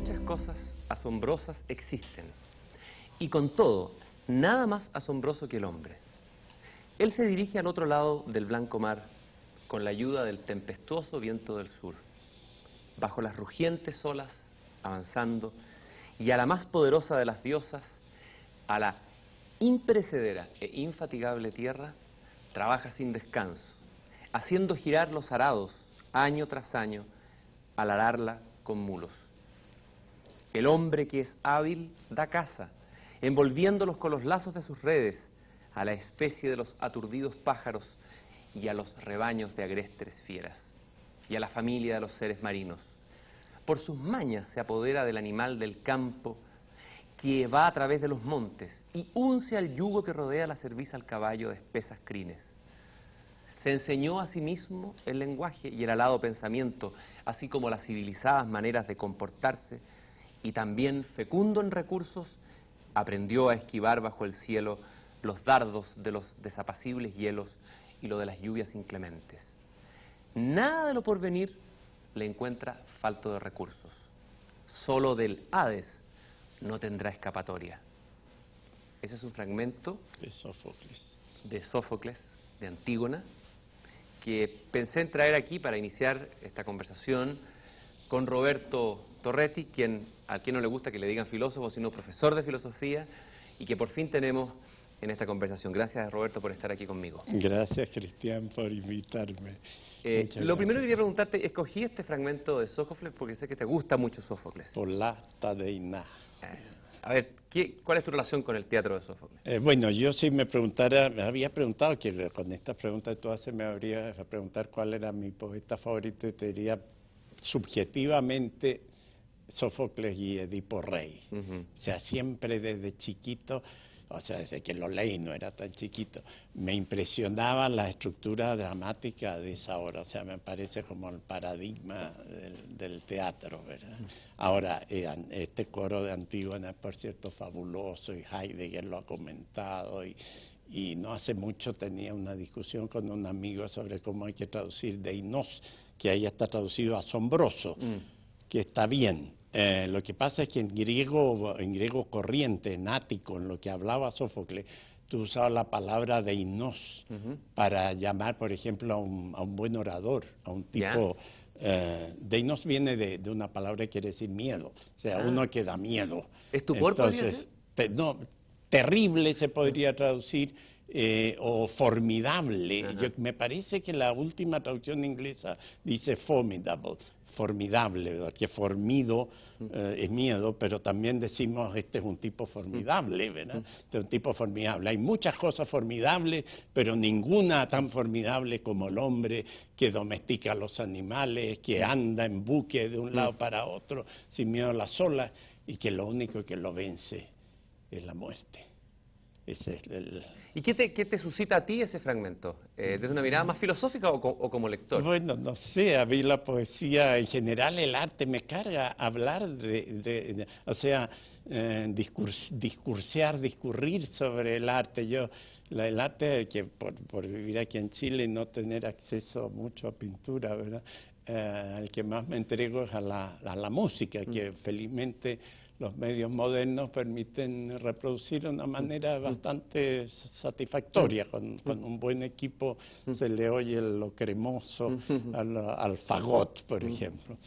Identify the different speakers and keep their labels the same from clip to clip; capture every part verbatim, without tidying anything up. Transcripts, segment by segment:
Speaker 1: muchas cosas asombrosas existen, y con todo, nada más asombroso que el hombre. Él se dirige al otro lado del blanco mar con la ayuda del tempestuoso viento del sur, bajo las rugientes olas, avanzando, y a la más poderosa de las diosas, a la imperecedera e infatigable tierra, trabaja sin descanso, haciendo girar los arados año tras año, al ararla con mulos. El hombre que es hábil da caza, envolviéndolos con los lazos de sus redes, a la especie de los aturdidos pájaros y a los rebaños de agrestes fieras, y a la familia de los seres marinos. Por sus mañas se apodera del animal del campo que va a través de los montes y unce al yugo que rodea la cerviz al caballo de espesas crines. Se enseñó a sí mismo el lenguaje y el alado pensamiento, así como las civilizadas maneras de comportarse, y también, fecundo en recursos, aprendió a esquivar bajo el cielo los dardos de los desapacibles hielos y lo de las lluvias inclementes. Nada de lo porvenir le encuentra falto de recursos. Solo del Hades no tendrá escapatoria. Ese es un fragmento
Speaker 2: de Sófocles,
Speaker 1: de Sófocles, de Antígona, que pensé en traer aquí para iniciar esta conversación con Roberto Torretti, quien, a quien no le gusta que le digan filósofo, sino profesor de filosofía, y que por fin tenemos en esta conversación. Gracias, Roberto, por estar aquí conmigo.
Speaker 2: Gracias, Cristian, por invitarme.
Speaker 1: Eh, lo
Speaker 2: gracias.
Speaker 1: primero que quería preguntarte, escogí este fragmento de Sófocles porque sé que te gusta mucho Sófocles.
Speaker 2: Polasta Deiná.
Speaker 1: A ver, ¿qué, ¿cuál es tu relación con el teatro de Sófocles?
Speaker 2: Eh, bueno, yo si me preguntara, me había preguntado, que con estas preguntas que tú haces me habría a preguntar cuál era mi poeta favorito, y te diría subjetivamente Sófocles y Edipo Rey. Uh-huh. O sea, siempre desde chiquito, o sea, desde que lo leí, no era tan chiquito, me impresionaba la estructura dramática de esa obra. O sea, me parece como el paradigma del, del teatro, ¿verdad? Ahora, eh, este coro de Antígona es, por cierto, fabuloso, y Heidegger lo ha comentado, y, y no hace mucho tenía una discusión con un amigo sobre cómo hay que traducir deinos, que ahí está traducido asombroso, mm. que está bien. Eh, lo que pasa es que en griego, en griego corriente, en ático, en lo que hablaba Sófocles, tú usabas la palabra deinos uh-huh. para llamar, por ejemplo, a un, a un buen orador, a un tipo... Yeah. Eh, deinos viene de, de una palabra que quiere decir miedo, o sea, ah. uno que da miedo.
Speaker 1: ¿Estupor podría
Speaker 2: Entonces,
Speaker 1: ser?
Speaker 2: Te, no, terrible se podría traducir, eh, o formidable. Uh-huh. Yo, me parece que la última traducción inglesa dice formidable. Formidable, ¿verdad? Que formido eh, es miedo, pero también decimos este es un tipo formidable, ¿verdad? Este es un tipo formidable. Hay muchas cosas formidables, pero ninguna tan formidable como el hombre que domestica a los animales, que anda en buque de un lado para otro sin miedo a las olas, y que lo único que lo vence es la muerte. Ese es el...
Speaker 1: ¿Y qué te, qué te suscita a ti ese fragmento? Eh, ¿Desde una mirada más filosófica o, co o como lector?
Speaker 2: Bueno, no sé, a mí la poesía, en general el arte, me carga hablar de, de, de o sea, eh, discurs, discursear, discurrir sobre el arte. Yo, la, el arte, que por, por vivir aquí en Chile y no tener acceso mucho a pintura, ¿verdad? Eh, al que más me entrego es a la, a la música, que mm. felizmente los medios modernos permiten reproducir de una manera bastante satisfactoria. Con, con un buen equipo se le oye lo cremoso al, al fagot, por ejemplo.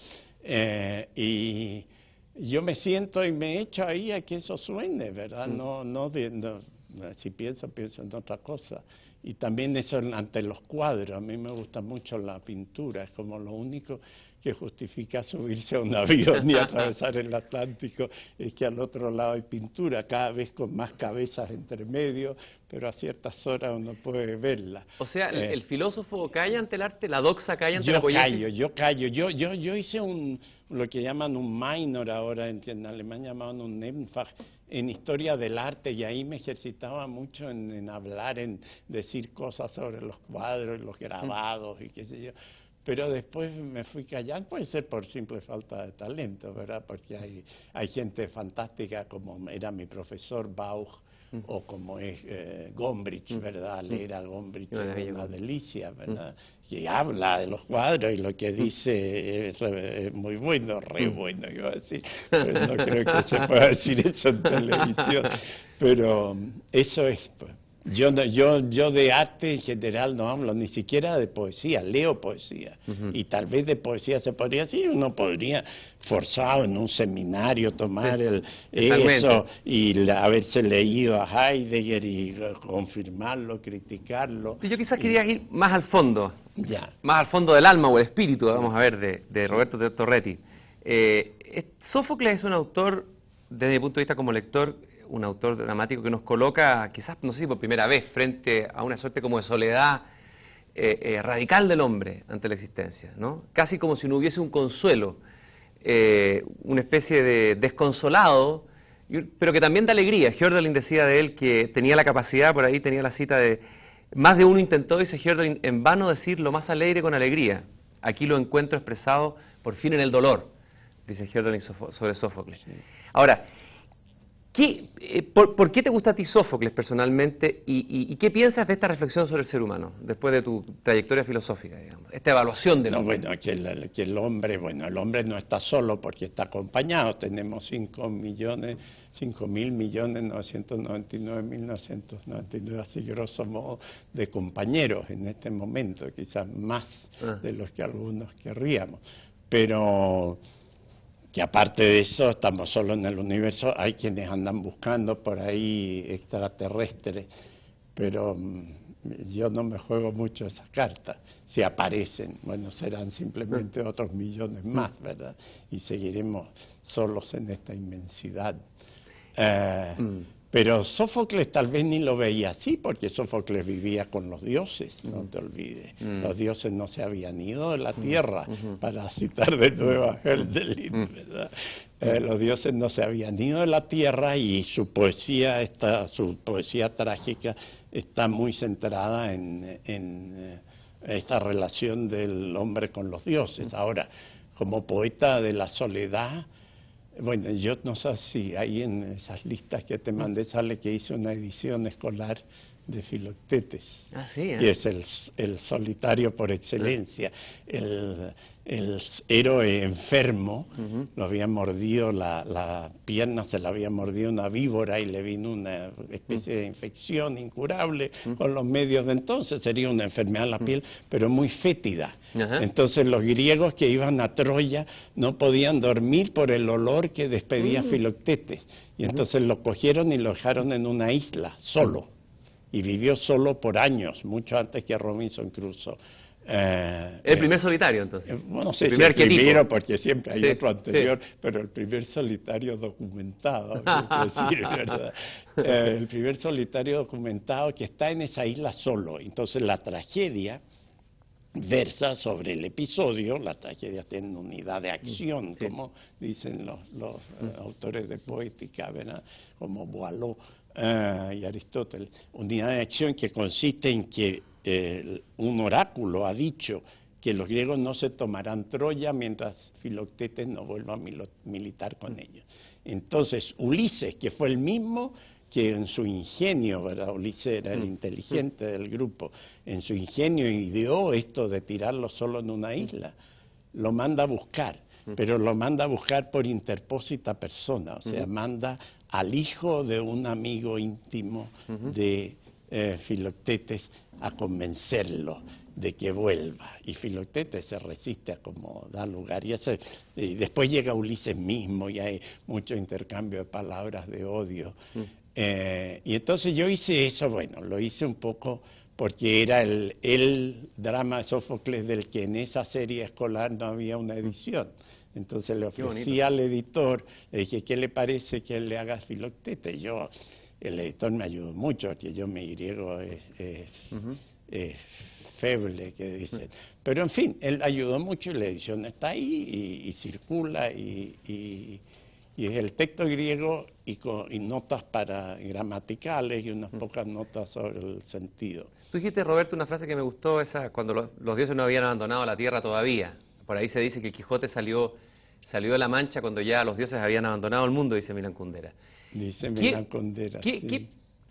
Speaker 2: Eh, y yo me siento y me echo ahí a que eso suene, ¿verdad? No, no, de, no, si pienso, pienso en otra cosa. Y también eso ante los cuadros. A mí me gusta mucho la pintura, es como lo único que justifica subirse a un avión y atravesar el Atlántico, es que al otro lado hay pintura, cada vez con más cabezas entre medio, pero a ciertas horas uno puede verla.
Speaker 1: O sea, el,
Speaker 2: eh,
Speaker 1: el filósofo calla ante el arte, la doxa calla ante
Speaker 2: yo
Speaker 1: la poesía.
Speaker 2: Callo, yo callo, yo yo yo hice un lo que llaman un minor ahora, en, en alemán llamaban un Nebenfach, en historia del arte, y ahí me ejercitaba mucho en, en hablar, en decir cosas sobre los cuadros, los grabados y qué sé yo. Pero después me fui callando, puede ser por simple falta de talento, ¿verdad? Porque hay, hay gente fantástica, como era mi profesor Bauch, mm. o como es eh, Gombrich, mm. ¿verdad? Leer a Gombrich no, es una delicia, ¿verdad? Mm. Que habla de los cuadros y lo que dice es, re, es muy bueno, re mm. bueno, iba a decir. Pero no creo que se pueda decir eso en televisión, pero eso es... Pues, Yo, yo, yo de arte en general no hablo ni siquiera de poesía, leo poesía. Uh-huh. Y tal vez de poesía se podría decir, uno podría forzado en un seminario tomar sí, el, eso y la, haberse leído a Heidegger y confirmarlo, criticarlo.
Speaker 1: Yo quizás y, quería ir más al fondo,
Speaker 2: ya.
Speaker 1: más al fondo del alma o el espíritu, sí. vamos a ver, de, de Roberto sí. Torretti. Eh, Sófocles es un autor, desde mi punto de vista como lector, un autor dramático que nos coloca, quizás, no sé si por primera vez, frente a una suerte como de soledad eh, eh, radical del hombre ante la existencia, ¿no? Casi como si no hubiese un consuelo, eh, una especie de desconsolado, pero que también da alegría. Hölderlin decía de él que tenía la capacidad, por ahí tenía la cita de, más de uno intentó, dice Hölderlin, en vano decir lo más alegre con alegría. Aquí lo encuentro expresado por fin en el dolor, dice Hölderlin sobre Sófocles. Sí. Ahora, ¿Qué, eh, por, ¿Por qué te gusta a ti Sófocles personalmente y, y, y qué piensas de esta reflexión sobre el ser humano después de tu trayectoria filosófica, digamos, esta evaluación del hombre?
Speaker 2: No, bueno, que el, que el hombre, bueno, el hombre no está solo porque está acompañado. Tenemos cinco millones, cinco mil millones novecientos noventa y nueve mil novecientos noventa y nueve, así grosso modo, de compañeros en este momento, quizás más ah. de los que algunos querríamos, pero que aparte de eso, estamos solo en el universo, hay quienes andan buscando por ahí extraterrestres, pero um, yo no me juego mucho esa carta. Si aparecen, bueno, serán simplemente otros millones más, ¿verdad? Y seguiremos solos en esta inmensidad. Eh, mm. Pero Sófocles tal vez ni lo veía así, porque Sófocles vivía con los dioses, no te olvides. Mm. Los dioses no se habían ido de la tierra, mm. para citar de nuevo a Hölderlin, ¿verdad? Eh, los dioses no se habían ido de la tierra y su poesía, está, su poesía trágica está muy centrada en, en eh, esta relación del hombre con los dioses. Ahora, como poeta de la soledad, bueno, yo no sé si ahí en esas listas que te mandé sale que hice una edición escolar de Filoctetes,
Speaker 1: ah, sí, ¿eh?
Speaker 2: que es el, el solitario por excelencia, el, el héroe enfermo, uh-huh. lo había mordido, la, la pierna se la había mordido una víbora y le vino una especie uh-huh. de infección incurable uh-huh. con los medios de entonces, sería una enfermedad en la uh-huh. piel, pero muy fétida. Uh-huh. Entonces los griegos que iban a Troya no podían dormir por el olor que despedía uh-huh. Filoctetes, y entonces uh-huh. lo cogieron y lo dejaron en una isla, solo. Uh-huh. Y vivió solo por años, mucho antes que Robinson Crusoe.
Speaker 1: Eh, ¿El primer solitario, entonces?
Speaker 2: Eh, bueno, sí, el, primer sí, el primero, porque siempre hay sí, otro anterior, sí. pero el primer solitario documentado, decir, ¿verdad? Eh, el primer solitario documentado que está en esa isla solo. Entonces la tragedia versa sobre el episodio, la tragedia tiene una unidad de acción, sí. como dicen los, los uh, autores de poética, ¿verdad? Como Boileau. Uh, y Aristóteles, unidad de acción que consiste en que eh, un oráculo ha dicho que los griegos no se tomarán Troya mientras Filoctetes no vuelva a mil militar con ellos. Entonces Ulises, que fue el mismo que en su ingenio, ¿verdad? Ulises era el inteligente del grupo, en su ingenio ideó esto de tirarlo solo en una isla, lo manda a buscar, pero lo manda a buscar por interpósita persona, o sea, uh-huh. manda al hijo de un amigo íntimo uh-huh. de eh, Filoctetes a convencerlo de que vuelva. Y Filoctetes se resiste a como dar lugar. Y, ese, y después llega Ulises mismo y hay mucho intercambio de palabras de odio. Uh-huh. eh, y entonces yo hice eso, bueno, lo hice un poco porque era el, el drama de Sófocles del que en esa serie escolar no había una edición. Entonces le ofrecí al editor, le dije, ¿qué le parece que él le haga Filoctetes? Yo, el editor me ayudó mucho, porque yo mi griego es, es, uh-huh. es feble, que dicen. Uh-huh. Pero en fin, él ayudó mucho y la edición está ahí y, y circula y, y, y es el texto griego y, con, y notas para gramaticales y unas uh-huh. pocas notas sobre el sentido.
Speaker 1: Tú dijiste, Roberto, una frase que me gustó, esa cuando los, los dioses no habían abandonado la tierra todavía. Por ahí se dice que el Quijote salió, salió de la Mancha cuando ya los dioses habían abandonado el mundo, dice Milán Kundera.
Speaker 2: Dice Milán Kundera,
Speaker 1: ¿qué,
Speaker 2: sí.
Speaker 1: ¿qué,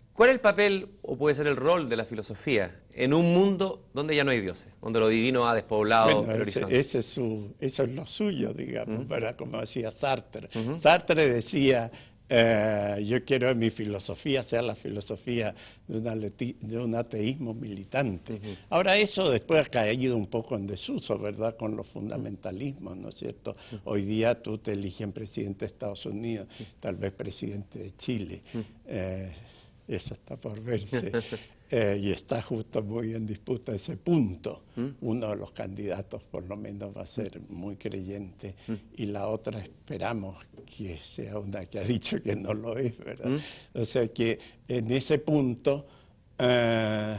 Speaker 1: ¿Cuál es el papel, o puede ser el rol, de la filosofía en un mundo donde ya no hay dioses, donde lo divino ha despoblado
Speaker 2: Bueno,
Speaker 1: el
Speaker 2: ese,
Speaker 1: horizonte?
Speaker 2: ese es su, eso es lo suyo, digamos,
Speaker 1: Uh-huh.
Speaker 2: ¿verdad? Como decía Sartre.
Speaker 1: Uh-huh.
Speaker 2: Sartre decía, eh, yo quiero que mi filosofía sea la filosofía de, una leti, de un ateísmo militante.
Speaker 1: Uh-huh.
Speaker 2: Ahora eso después ha caído un poco en desuso, ¿verdad? Con los fundamentalismos, ¿no es cierto? Uh-huh. Hoy día tú te eligen presidente de Estados Unidos, uh-huh. tal vez presidente de Chile. Uh-huh. eh, eso está por verse. Eh, y está justo muy en disputa ese punto. ¿Mm? Uno de los candidatos por lo menos va a ser muy creyente ¿Mm? y la otra esperamos que sea una que ha dicho que no lo es, ¿verdad? ¿Mm? O sea que en ese punto eh,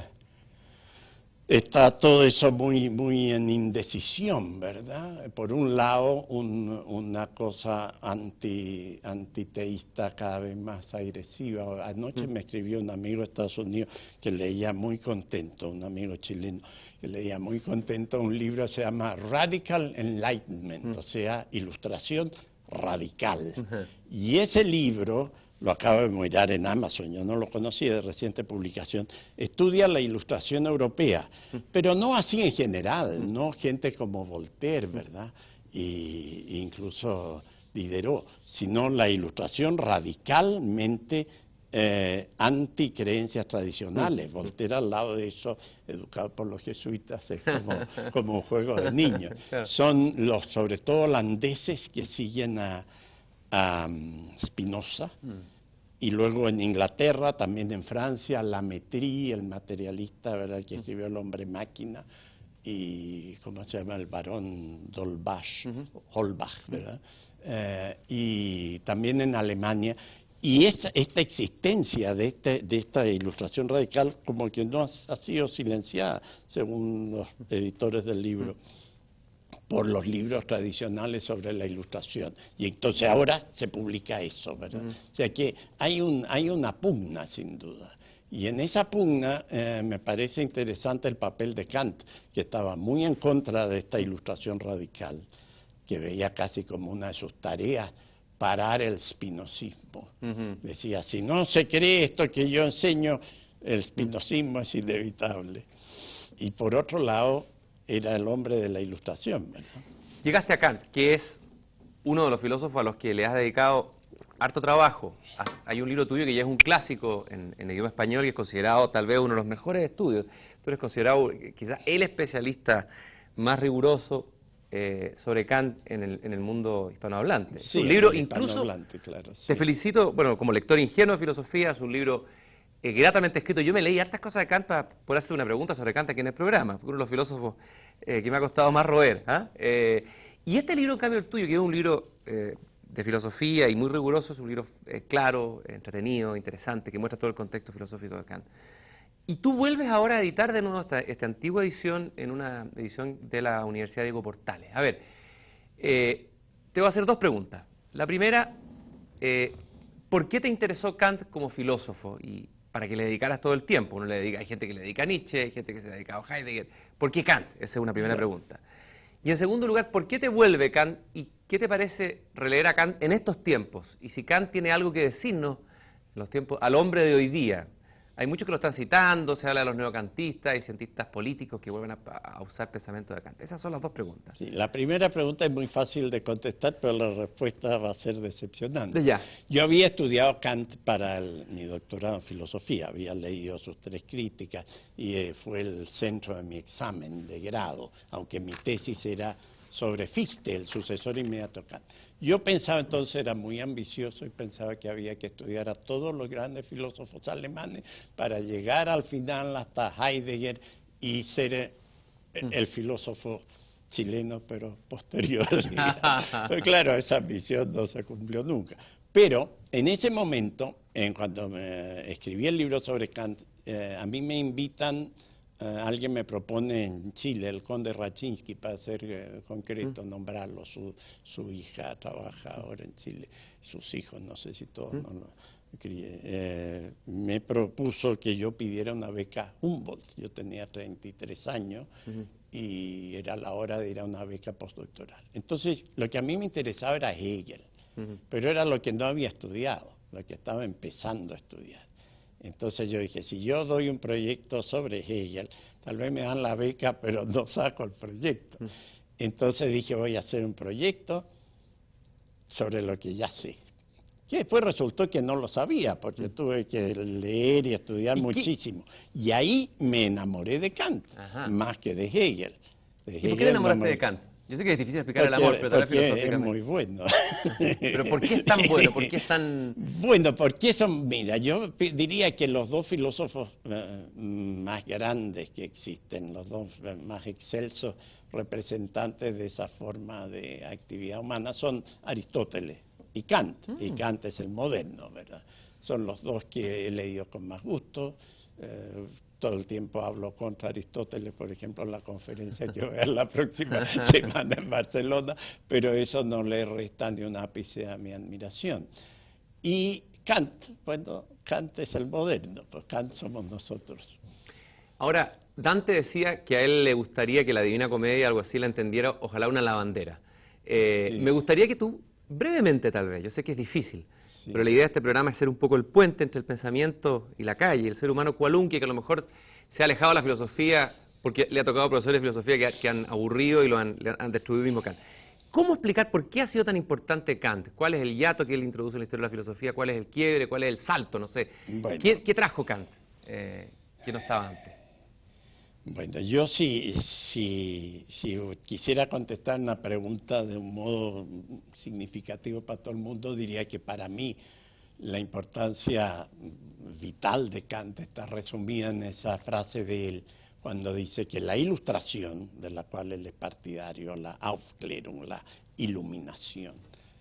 Speaker 2: está todo eso muy, muy en indecisión, ¿verdad? Por un lado, un, una cosa anti, antiteísta cada vez más agresiva. Anoche me escribió un amigo de Estados Unidos que leía muy contento, un amigo chileno, que leía muy contento un libro que se llama Radical Enlightenment, o sea, ilustración radical. Y ese libro, lo acabo de mirar en Amazon, yo no lo conocía, de reciente publicación, estudia la ilustración europea, pero no así en general, no gente como Voltaire, ¿verdad? Y incluso Diderot, sino la ilustración radicalmente eh, anticreencias tradicionales. Voltaire, al lado de eso, educado por los jesuitas, es como, como un juego de niños. Son los, sobre todo, holandeses que siguen a a um, Spinoza, mm. y luego en Inglaterra, también en Francia, Lametrie, el materialista, ¿verdad?, que escribió El hombre máquina, y ¿cómo se llama? El barón Dolbach, uh-huh. Holbach, ¿verdad? Uh-huh. eh, y también en Alemania. Y esta, esta existencia de, este, de esta ilustración radical como que no ha, ha sido silenciada, según los editores del libro, por los libros tradicionales sobre la ilustración. Y entonces ahora se publica eso, ¿verdad? Uh-huh. O sea que hay, un, hay una pugna, sin duda. Y en esa pugna eh, me parece interesante el papel de Kant, que estaba muy en contra de esta ilustración radical, que veía casi como una de sus tareas parar el spinozismo. Uh-huh. Decía, si no se cree esto que yo enseño, el spinozismo uh-huh. es inevitable. Y por otro lado, era el hombre de la ilustración, ¿verdad?
Speaker 1: Llegaste a Kant, que es uno de los filósofos a los que le has dedicado harto trabajo. Hay un libro tuyo que ya es un clásico en, en el idioma español y es considerado tal vez uno de los mejores estudios. Tú eres considerado quizás el especialista más riguroso eh, sobre Kant en el, en el mundo hispanohablante.
Speaker 2: Sí,
Speaker 1: es un libro
Speaker 2: incluso, claro, sí.
Speaker 1: Te felicito, bueno, como lector ingenuo de filosofía, es un libro Eh, gratamente escrito. Yo me leí hartas cosas de Kant para poder hacer una pregunta sobre Kant aquí en el programa, porque uno de los filósofos eh, que me ha costado más roer. ¿eh? Eh, y este libro, en cambio, el tuyo, que es un libro eh, de filosofía y muy riguroso, es un libro eh, claro, entretenido, interesante, que muestra todo el contexto filosófico de Kant. Y tú vuelves ahora a editar de nuevo esta, esta antigua edición en una edición de la Universidad Diego Portales. A ver, eh, te voy a hacer dos preguntas. La primera, eh, ¿por qué te interesó Kant como filósofo? Y para que le dedicaras todo el tiempo. Uno le dedica, hay gente que le dedica a Nietzsche, hay gente que se le dedica a Heidegger. ¿Por qué Kant? Esa es una primera pregunta. Y en segundo lugar, ¿por qué te vuelve Kant y qué te parece releer a Kant en estos tiempos? Y si Kant tiene algo que decirnos en los tiempos, al hombre de hoy día. Hay muchos que lo están citando, se habla de los neocantistas y cientistas políticos que vuelven a, a usar pensamientos de Kant. Esas son las dos preguntas.
Speaker 2: Sí, la primera pregunta es muy fácil de contestar, pero la respuesta va a ser decepcionante.
Speaker 1: Ya.
Speaker 2: Yo había estudiado Kant para el, mi doctorado en filosofía, había leído sus tres críticas y eh, fue el centro de mi examen de grado, aunque mi tesis era sobre Fichte, el sucesor inmediato de Kant. Yo pensaba entonces, era muy ambicioso y pensaba que había que estudiar a todos los grandes filósofos alemanes para llegar al final hasta Heidegger y ser el, el filósofo chileno, pero posterior. Pero claro, esa ambición no se cumplió nunca. Pero en ese momento, en cuando me escribí el libro sobre Kant, eh, a mí me invitan. Uh, alguien me propone en Chile, el conde Raczynski, para ser uh, concreto, nombrarlo. Su, su hija trabaja ahora en Chile, sus hijos, no sé si todos no lo crié. Eh, me propuso que yo pidiera una beca Humboldt. Yo tenía treinta y tres años uh-huh. y era la hora de ir a una beca postdoctoral. Entonces, lo que a mí me interesaba era Hegel, uh-huh. pero era lo que no había estudiado, lo que estaba empezando a estudiar. Entonces yo dije, si yo doy un proyecto sobre Hegel, tal vez me dan la beca, pero no saco el proyecto. Entonces dije, voy a hacer un proyecto sobre lo que ya sé. Que después resultó que no lo sabía, porque tuve que leer y estudiar
Speaker 1: ¿Y
Speaker 2: muchísimo. Y ahí me enamoré de Kant,
Speaker 1: Ajá.
Speaker 2: más que de Hegel. De
Speaker 1: ¿Y por qué te
Speaker 2: Hegel
Speaker 1: enamoraste
Speaker 2: no me...
Speaker 1: de Kant? Yo sé que es difícil explicar el
Speaker 2: Porque,
Speaker 1: amor, pero tal vez
Speaker 2: porque es
Speaker 1: filosóficamente.
Speaker 2: muy bueno.
Speaker 1: Pero ¿por qué es tan bueno? ¿Por qué es tan...?
Speaker 2: Bueno, porque son, mira, yo pi- diría que los dos filósofos eh, más grandes que existen, los dos eh, más excelsos representantes de esa forma de actividad humana son Aristóteles y Kant.
Speaker 1: Mm.
Speaker 2: Y Kant es el moderno, ¿verdad? Son los dos que he leído con más gusto. Eh, todo el tiempo hablo contra Aristóteles, por ejemplo, en la conferencia que voy a dar la próxima semana en Barcelona, pero eso no le resta ni un ápice a mi admiración. Y Kant, bueno, Kant es el moderno, pues Kant somos nosotros.
Speaker 1: Ahora, Dante decía que a él le gustaría que la Divina Comedia, algo así, la entendiera, ojalá una lavandera. Eh,
Speaker 2: Sí.
Speaker 1: Me gustaría que tú, brevemente tal vez, yo sé que es difícil,
Speaker 2: Sí.
Speaker 1: pero la idea de este programa es ser un poco el puente entre el pensamiento y la calle, el ser humano cualunque, que a lo mejor se ha alejado de la filosofía porque le ha tocado a profesores de filosofía que, que han aburrido y lo han, le han destruido el mismo Kant. ¿Cómo explicar por qué ha sido tan importante Kant? ¿Cuál es el hiato que él introduce en la historia de la filosofía? ¿Cuál es el quiebre? ¿Cuál es el salto? No sé.
Speaker 2: Bueno.
Speaker 1: ¿Qué, qué trajo Kant eh, que no estaba antes?
Speaker 2: Bueno, yo si, si, si quisiera contestar una pregunta de un modo significativo para todo el mundo, diría que para mí la importancia vital de Kant está resumida en esa frase de él cuando dice que la ilustración, de la cual él es partidario, la Aufklärung, la iluminación,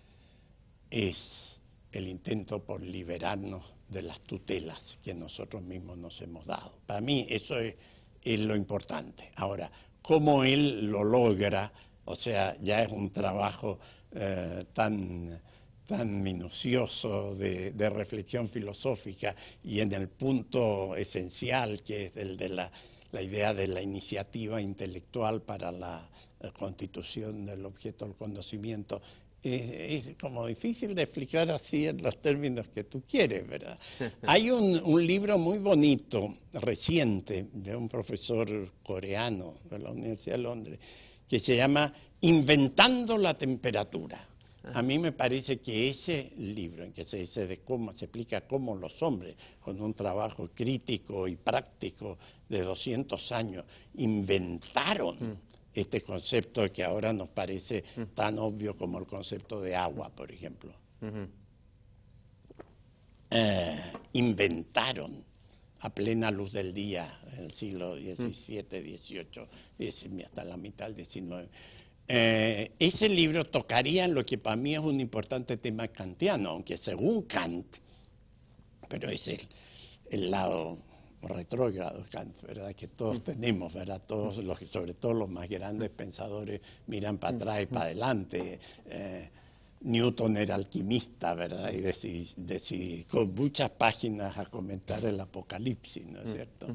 Speaker 2: es el intento por liberarnos de las tutelas que nosotros mismos nos hemos dado. Para mí eso es, es lo importante. Ahora, cómo él lo logra, o sea, ya es un trabajo eh, tan, tan minucioso de, de reflexión filosófica y en el punto esencial que es el de la, la idea de la iniciativa intelectual para la, la constitución del objeto del conocimiento. Es, es como difícil de explicar así en los términos que tú quieres, ¿verdad? Hay un, un libro muy bonito, reciente, de un profesor coreano de la Universidad de Londres, que se llama Inventando la temperatura. A mí me parece que ese libro, en que se dice de cómo se explica cómo los hombres, con un trabajo crítico y práctico de doscientos años, inventaron mm. este concepto que ahora nos parece mm. tan obvio como el concepto de agua, por ejemplo. Uh-huh. eh, inventaron a plena luz del día en el siglo diecisiete, dieciocho, hasta la mitad del diecinueve. Eh, ese libro tocaría en lo que para mí es un importante tema kantiano, aunque según Kant, pero es el, el lado retrógrado Kant, ¿verdad? Que todos mm. tenemos, ¿verdad? Todos los, sobre todo los más grandes pensadores miran para atrás y para adelante. Eh, Newton era alquimista, ¿verdad? Y dedicó muchas páginas a comentar el Apocalipsis, ¿no es cierto?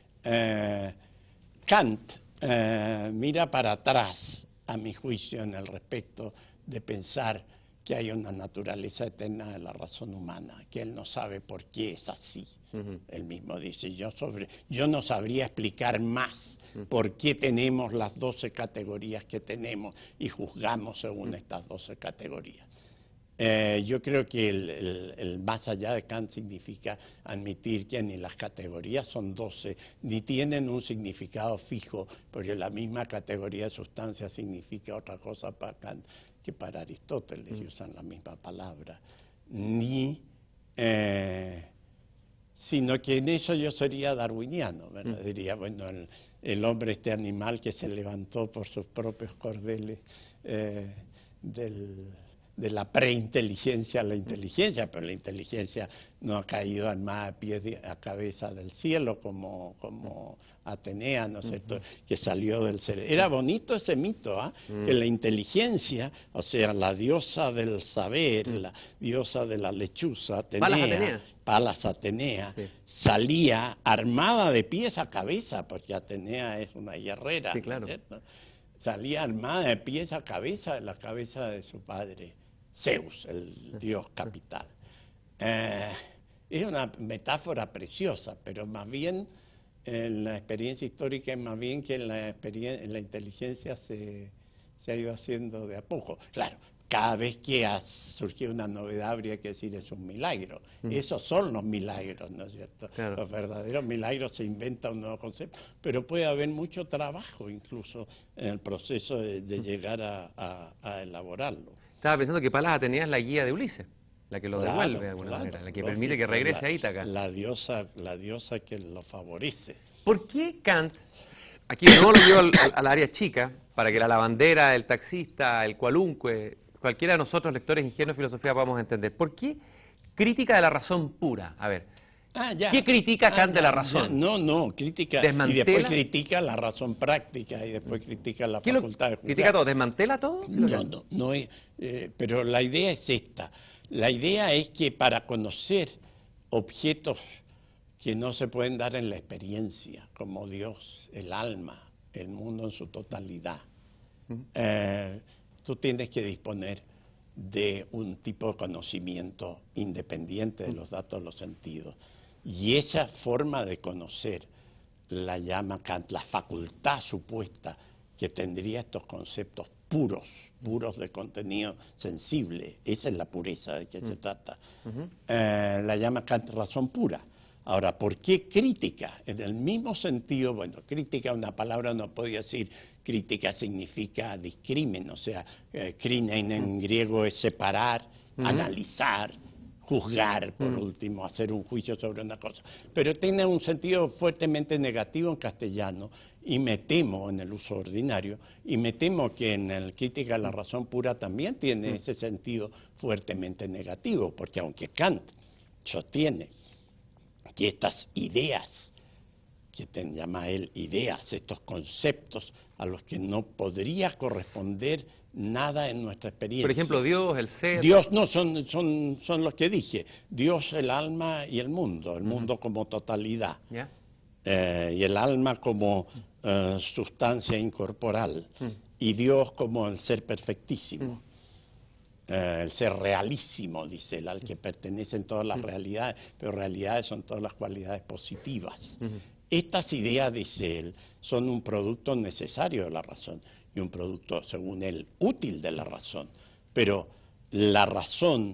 Speaker 2: Eh, Kant eh, mira para atrás, a mi juicio, en el respecto de pensar que hay una naturaleza eterna de la razón humana, que él no sabe por qué es así. Uh-huh. Él mismo dice, yo, sobre, yo no sabría explicar más uh-huh. por qué tenemos las doce categorías que tenemos y juzgamos según uh-huh. estas doce categorías. Eh, yo creo que el, el, el más allá de Kant significa admitir que ni las categorías son doce, ni tienen un significado fijo, porque la misma categoría de sustancia significa otra cosa para Kant que para Aristóteles, mm. y usan la misma palabra, ni, eh, sino que en eso yo sería darwiniano, ¿verdad? Mm. Diría, bueno, el, el hombre, este animal que se levantó por sus propios cordeles eh, del... de la preinteligencia a la inteligencia, pero la inteligencia no ha caído armada a pies de, a cabeza del cielo como, como Atenea, ¿no es cierto?, uh-huh. que salió del cerebro. Era bonito ese mito, ¿eh? uh-huh. que la inteligencia, o sea, la diosa del saber, uh-huh. la diosa de la lechuza, Atenea, Palas Atenea, Palas Atenea sí. salía armada de pies a cabeza, porque Atenea es una guerrera, sí, claro. ¿no es cierto? Salía armada de pies a cabeza de la cabeza de su padre, Zeus, el dios capital. Eh, es una metáfora preciosa, pero más bien en la experiencia histórica es más bien que en la, experiencia, en la inteligencia se, se ha ido haciendo de a poco. Claro, cada vez que ha surgido una novedad habría que decir es un milagro. Mm. Esos son los milagros, ¿no es cierto? Claro. Los verdaderos milagros se inventa un nuevo concepto, pero puede haber mucho trabajo incluso en el proceso de, de llegar a, a, a elaborarlo.
Speaker 1: Estaba pensando que Palas Atenea es la guía de Ulises, la que lo claro, devuelve de alguna claro, manera, la que lógico, permite que regrese
Speaker 2: la,
Speaker 1: a Ítaca.
Speaker 2: La diosa, la diosa que lo favorece.
Speaker 1: ¿Por qué Kant, aquí no lo llevo al, al área chica, para que la lavandera, el taxista, el cualunque, cualquiera de nosotros, lectores ingenuos de filosofía, podamos entender? ¿Por qué crítica de la razón pura? A ver,
Speaker 2: ah, ya.
Speaker 1: ¿qué critica
Speaker 2: ah,
Speaker 1: Kant
Speaker 2: ya,
Speaker 1: de la razón?
Speaker 2: Ya. No, no, crítica,
Speaker 1: ¿Desmantela?
Speaker 2: Y después critica la razón práctica, y después critica la facultad de juzgar.
Speaker 1: ¿Critica todo? ¿Desmantela todo?
Speaker 2: No, no, no es, eh, pero la idea es esta. La idea es que para conocer objetos que no se pueden dar en la experiencia, como Dios, el alma, el mundo en su totalidad, uh-huh. eh, tú tienes que disponer de un tipo de conocimiento independiente de los datos de los sentidos. Y esa forma de conocer la llama Kant la facultad supuesta que tendría estos conceptos puros, puros de contenido sensible. Esa es la pureza de que uh-huh. se trata. Uh-huh. eh, la llama Kant razón pura. Ahora, ¿por qué crítica? En el mismo sentido, bueno, crítica, una palabra no podía decir, crítica significa discrimen, o sea, eh, crinen en uh-huh. griego es separar, uh-huh. analizar, juzgar, por uh-huh. último, hacer un juicio sobre una cosa. Pero tiene un sentido fuertemente negativo en castellano, y me temo, en el uso ordinario, y me temo que en el crítica a la razón pura también tiene uh-huh. ese sentido fuertemente negativo, porque aunque Kant sostiene que estas ideas, que te llama él ideas, estos conceptos a los que no podría corresponder nada en nuestra experiencia.
Speaker 1: Por ejemplo, Dios, el ser...
Speaker 2: Dios, no, son, son, son los que dije. Dios, el alma y el mundo. El uh-huh. mundo como totalidad. ¿Yeah? Eh, y el alma como uh, sustancia incorporal. Uh-huh. Y Dios como el ser perfectísimo. Uh-huh. Eh, el ser realísimo, dice él, al que pertenecen todas las uh-huh. realidades, pero realidades son todas las cualidades positivas. Uh-huh. Estas ideas, dice él, son un producto necesario de la razón y un producto, según él, útil de la razón. Pero la razón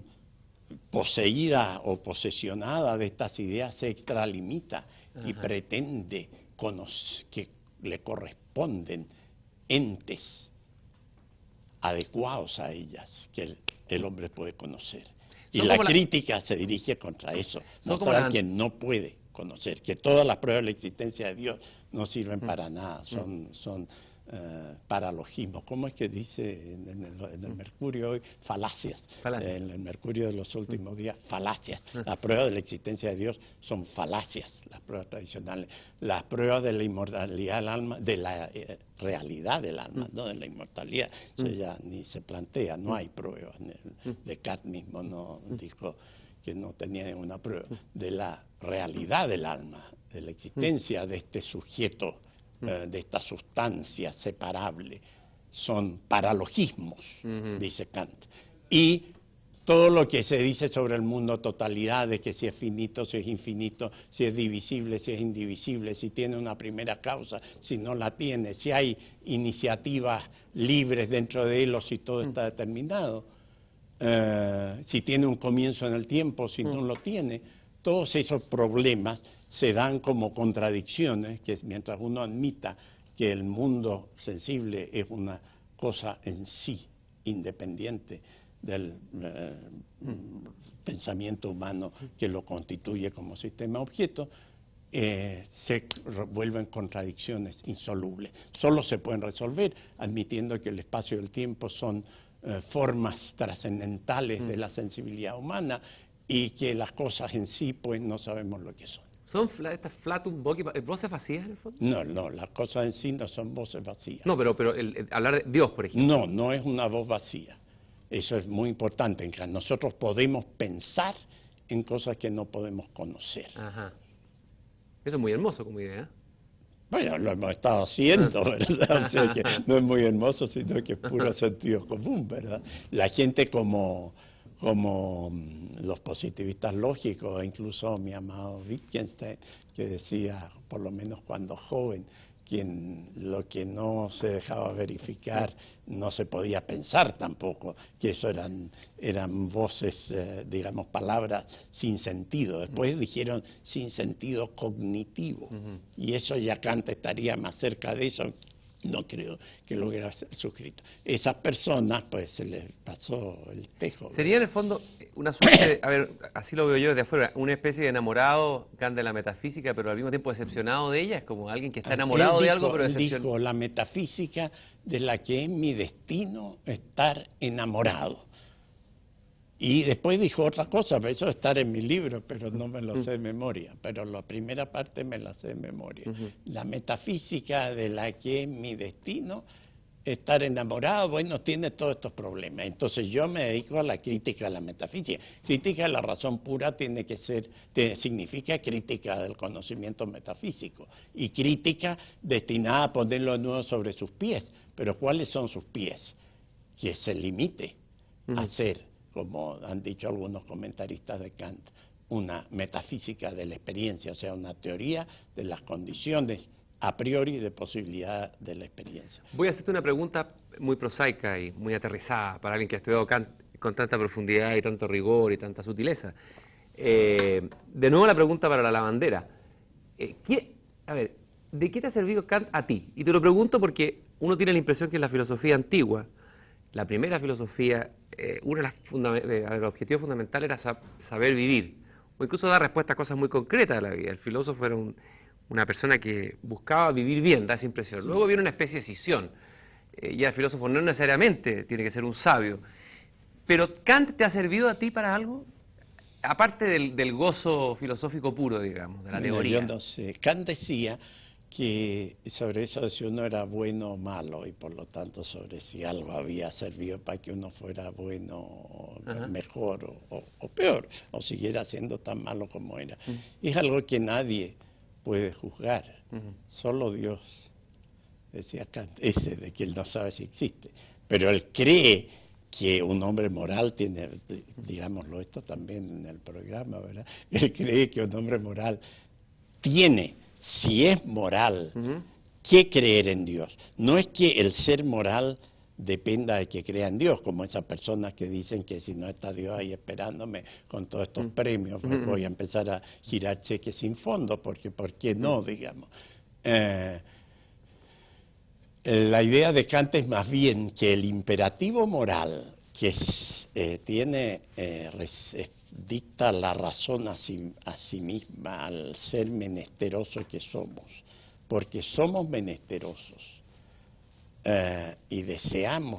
Speaker 2: poseída o posesionada de estas ideas se extralimita uh-huh. y pretende que le corresponden entes adecuados a ellas que el, el hombre puede conocer. Y la crítica la... se dirige contra eso, mostrar la... que no puede conocer, que todas las pruebas de la existencia de Dios no sirven mm. para nada, son, mm. son uh, paralogismos. ¿Cómo es que dice en el, en el Mercurio hoy? Falacias. Falacias. En el Mercurio de los últimos mm. días, falacias. Mm. Las pruebas de la existencia de Dios son falacias, las pruebas tradicionales. Las pruebas de la inmortalidad del alma, de la eh, realidad del alma, mm. no de la inmortalidad. Eso mm. ya ni se plantea, no hay pruebas. Descartes mismo no mm. dijo que no tenía ninguna prueba de la realidad del alma, de la existencia de este sujeto, eh, de esta sustancia separable. Son paralogismos, uh-huh. dice Kant. Y todo lo que se dice sobre el mundo totalidad, de que si es finito, si es infinito, si es divisible, si es indivisible, si tiene una primera causa, si no la tiene, si hay iniciativas libres dentro de él o si todo está determinado. Uh, si tiene un comienzo en el tiempo, si mm. no lo tiene, todos esos problemas se dan como contradicciones, que mientras uno admita que el mundo sensible es una cosa en sí, independiente del uh, mm. pensamiento humano que lo constituye como sistema objeto, eh, se vuelven contradicciones insolubles. Solo se pueden resolver admitiendo que el espacio y el tiempo son Eh, formas trascendentales mm. de la sensibilidad humana y que las cosas en sí pues no sabemos lo que son.
Speaker 1: ¿Son estas flatum voces vacías en el fondo?
Speaker 2: No, no, las cosas en sí no son voces vacías.
Speaker 1: No, pero, pero el, el, hablar de Dios, por ejemplo.
Speaker 2: No, no es una voz vacía. Eso es muy importante, en que nosotros podemos pensar en cosas que no podemos conocer.
Speaker 1: Ajá. Eso es muy hermoso como idea.
Speaker 2: Bueno, lo hemos estado haciendo, ¿verdad? O sea que no es muy hermoso, sino que es puro sentido común, ¿verdad? La gente como, como los positivistas lógicos, e incluso mi amado Wittgenstein, que decía, por lo menos cuando joven, quien lo que no se dejaba verificar no se podía pensar tampoco, que eso eran, eran voces, eh, digamos, palabras sin sentido. Después dijeron sin sentido cognitivo, uh-huh. y eso ya Kant estaría más cerca de eso. No creo que lo hubiera suscrito. Esas personas, pues, se les pasó el tejo.
Speaker 1: Sería en el fondo una suerte, de, a ver, así lo veo yo desde afuera, una especie de enamorado, Kant, de la metafísica, pero al mismo tiempo decepcionado de ella, es como alguien que está enamorado
Speaker 2: dijo,
Speaker 1: de algo, pero
Speaker 2: él
Speaker 1: decepcionado.
Speaker 2: dijo, la metafísica de la que es mi destino estar enamorado. Y después dijo otra cosa, eso estar en mi libro, pero no me lo sé de memoria, pero la primera parte me la sé de memoria. Uh-huh. La metafísica de la que es mi destino, estar enamorado, bueno, tiene todos estos problemas. Entonces yo me dedico a la crítica de la metafísica. Crítica de la razón pura tiene que ser, te, significa crítica del conocimiento metafísico, y crítica destinada a ponerlo de nuevo sobre sus pies. Pero ¿cuáles son sus pies? Que se limite uh-huh. a ser, como han dicho algunos comentaristas de Kant, una metafísica de la experiencia, o sea, una teoría de las condiciones a priori de posibilidad de la experiencia.
Speaker 1: Voy a hacerte una pregunta muy prosaica y muy aterrizada para alguien que ha estudiado Kant con tanta profundidad y tanto rigor y tanta sutileza. Eh, de nuevo la pregunta para la lavandera. Eh, ¿qué, a ver, ¿de qué te ha servido Kant a ti? Y te lo pregunto porque uno tiene la impresión que en la filosofía antigua, la primera filosofía, eh, uno de, las funda de los objetivos fundamentales era sab saber vivir, o incluso dar respuesta a cosas muy concretas de la vida. El filósofo era un, una persona que buscaba vivir bien, da esa impresión. Sí. Luego viene una especie de escisión. Eh, ya el filósofo no necesariamente tiene que ser un sabio. Pero ¿Kant te ha servido a ti para algo? Aparte del, del gozo filosófico puro, digamos, de la
Speaker 2: Mira,
Speaker 1: teoría.
Speaker 2: Yo no sé. Kant decía que sobre eso de si uno era bueno o malo, y por lo tanto sobre si algo había servido para que uno fuera bueno o Ajá. mejor o, o, o peor, o siguiera siendo tan malo como era. Uh-huh. Es algo que nadie puede juzgar, uh-huh. solo Dios, decía Kant, ese de que él no sabe si existe, pero él cree que un hombre moral tiene, digámoslo esto también en el programa, ¿verdad? Él cree que un hombre moral tiene, si es moral, uh-huh. que creer en Dios. No es que el ser moral dependa de que crea en Dios, como esas personas que dicen que si no está Dios ahí esperándome con todos estos uh-huh. premios, pues uh-huh. voy a empezar a girar cheques sin fondo, porque ¿por qué no, digamos? Eh, la idea de Kant es más bien que el imperativo moral que es, eh, tiene, eh, res, eh, dicta la razón a sí, a sí misma al ser menesterosos que somos, porque somos menesterosos eh, y deseamos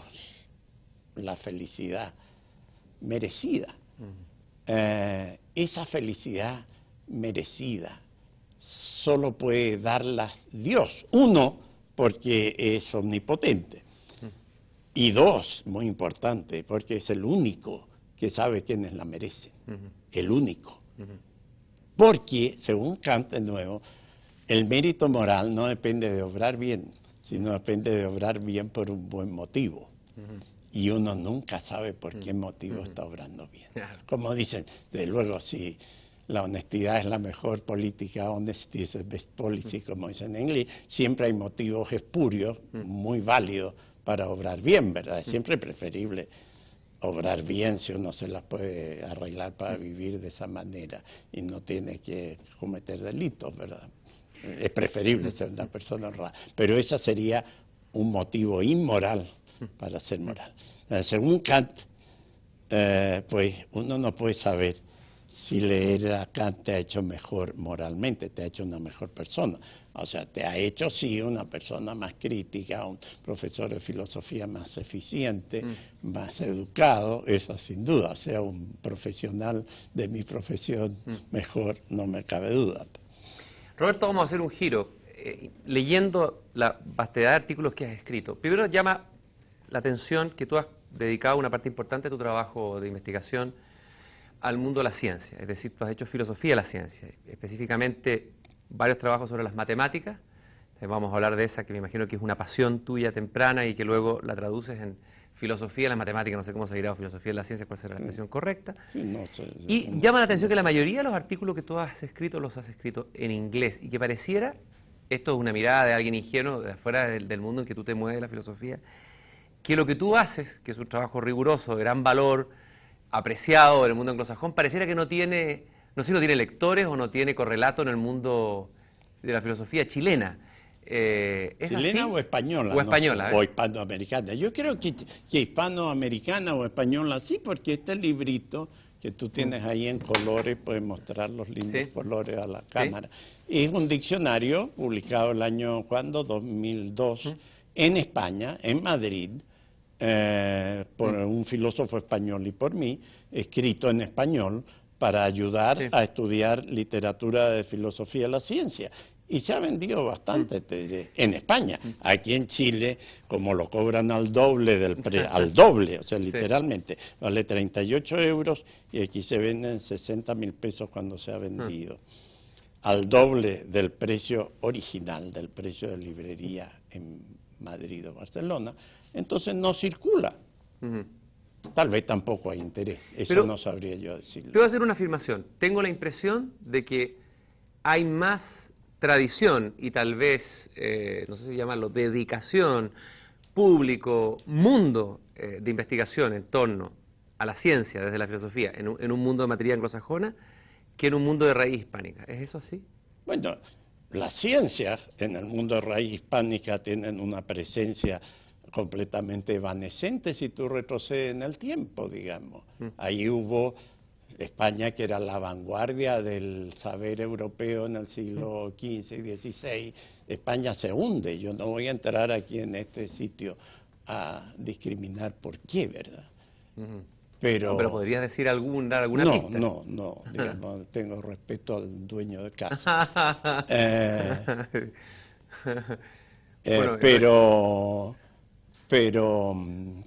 Speaker 2: la felicidad merecida. Uh-huh. eh, esa felicidad merecida solo puede darla Dios. Uno, porque es omnipotente. Uh-huh. Y dos, muy importante, porque es el único que sabe quiénes la merecen. Uh-huh. El único. Uh-huh. Porque, según Kant de nuevo, el mérito moral no depende de obrar bien, sino depende de obrar bien por un buen motivo. Uh-huh. Y uno nunca sabe por qué motivo uh-huh. está obrando bien. Claro. Como dicen, de luego, si la honestidad es la mejor política, honesty is the best policy, uh-huh. como dicen en inglés, siempre hay motivos espurios, uh-huh. muy válidos para obrar bien, ¿verdad? Es siempre preferible obrar bien si uno se las puede arreglar para vivir de esa manera y no tiene que cometer delitos, ¿verdad? Es preferible ser una persona honrada, pero ese sería un motivo inmoral para ser moral. Según Kant, eh, pues uno no puede saber si leer a Kant te ha hecho mejor moralmente, te ha hecho una mejor persona. O sea, te ha hecho sí una persona más crítica, un profesor de filosofía más eficiente, mm. más educado, eso sin duda. O sea, un profesional de mi profesión mm. mejor, no me cabe duda.
Speaker 1: Roberto, vamos a hacer un giro. Eh, leyendo la vastedad de artículos que has escrito, primero llama la atención que tú has dedicado una parte importante de tu trabajo de investigación al mundo de la ciencia, es decir, tú has hecho filosofía de la ciencia, específicamente varios trabajos sobre las matemáticas. Vamos a hablar de esa que me imagino que es una pasión tuya temprana y que luego la traduces en filosofía de las matemáticas, no sé cómo se dirá, o filosofía de la ciencia, cuál será la expresión correcta.
Speaker 2: Sí, no sé,
Speaker 1: Y
Speaker 2: no,
Speaker 1: llama la atención
Speaker 2: no.
Speaker 1: que la mayoría de los artículos que tú has escrito los has escrito en inglés y que pareciera, esto es una mirada de alguien ingenuo, de afuera del, del mundo en que tú te mueves, la filosofía, que lo que tú haces, que es un trabajo riguroso, de gran valor, apreciado en el mundo anglosajón, pareciera que no tiene, no sé si no tiene lectores o no tiene correlato en el mundo de la filosofía chilena. Eh, ¿Es
Speaker 2: ¿Chilena
Speaker 1: así?
Speaker 2: o española?
Speaker 1: O
Speaker 2: No sé,
Speaker 1: española,
Speaker 2: o
Speaker 1: ¿eh?
Speaker 2: hispanoamericana. Yo creo que, que hispanoamericana o española sí, porque este librito que tú tienes ahí en colores, puedes mostrar los lindos
Speaker 1: Sí.
Speaker 2: colores a la
Speaker 1: Sí.
Speaker 2: cámara. Es un diccionario publicado el año, ¿cuándo? dos mil dos,
Speaker 1: ¿Mm?
Speaker 2: en España, en Madrid, eh, por
Speaker 1: Mm.
Speaker 2: un filósofo español y por mí, escrito en español para ayudar
Speaker 1: Sí.
Speaker 2: a estudiar literatura de filosofía de la ciencia. Y se ha vendido
Speaker 1: Mm.
Speaker 2: bastante, te diré, en España. Aquí en Chile, como lo cobran al doble del pre, al doble, o sea,
Speaker 1: Sí.
Speaker 2: literalmente, vale treinta y ocho euros y aquí se venden sesenta mil pesos cuando se ha vendido. Al doble del precio original, del precio de librería en Madrid o Barcelona, entonces no circula.
Speaker 1: Ujú.
Speaker 2: Tal vez tampoco hay interés, eso
Speaker 1: Pero
Speaker 2: no sabría yo decirlo.
Speaker 1: te voy a hacer una afirmación. Tengo la impresión de que hay más tradición y tal vez, eh, no sé si llamarlo, dedicación, público, mundo eh, de investigación en torno a la ciencia desde la filosofía en un, en un mundo de materia anglosajona que en un mundo de raíz hispánica. ¿Es eso así?
Speaker 2: Bueno, las ciencias en el mundo de raíz hispánica tienen una presencia completamente evanescente si tú retrocedes en el tiempo, digamos.
Speaker 1: Mm.
Speaker 2: Ahí hubo España, que era la vanguardia del saber europeo en el siglo quince y dieciséis. España se hunde. Yo no voy a entrar aquí en este sitio a discriminar por qué, ¿verdad?
Speaker 1: Ujú.
Speaker 2: Pero,
Speaker 1: No, pero podrías decir algún, dar alguna
Speaker 2: no,
Speaker 1: pista.
Speaker 2: no, no, digamos, tengo respeto al dueño de casa. Eh, eh,
Speaker 1: Bueno, entonces,
Speaker 2: pero, pero, mm,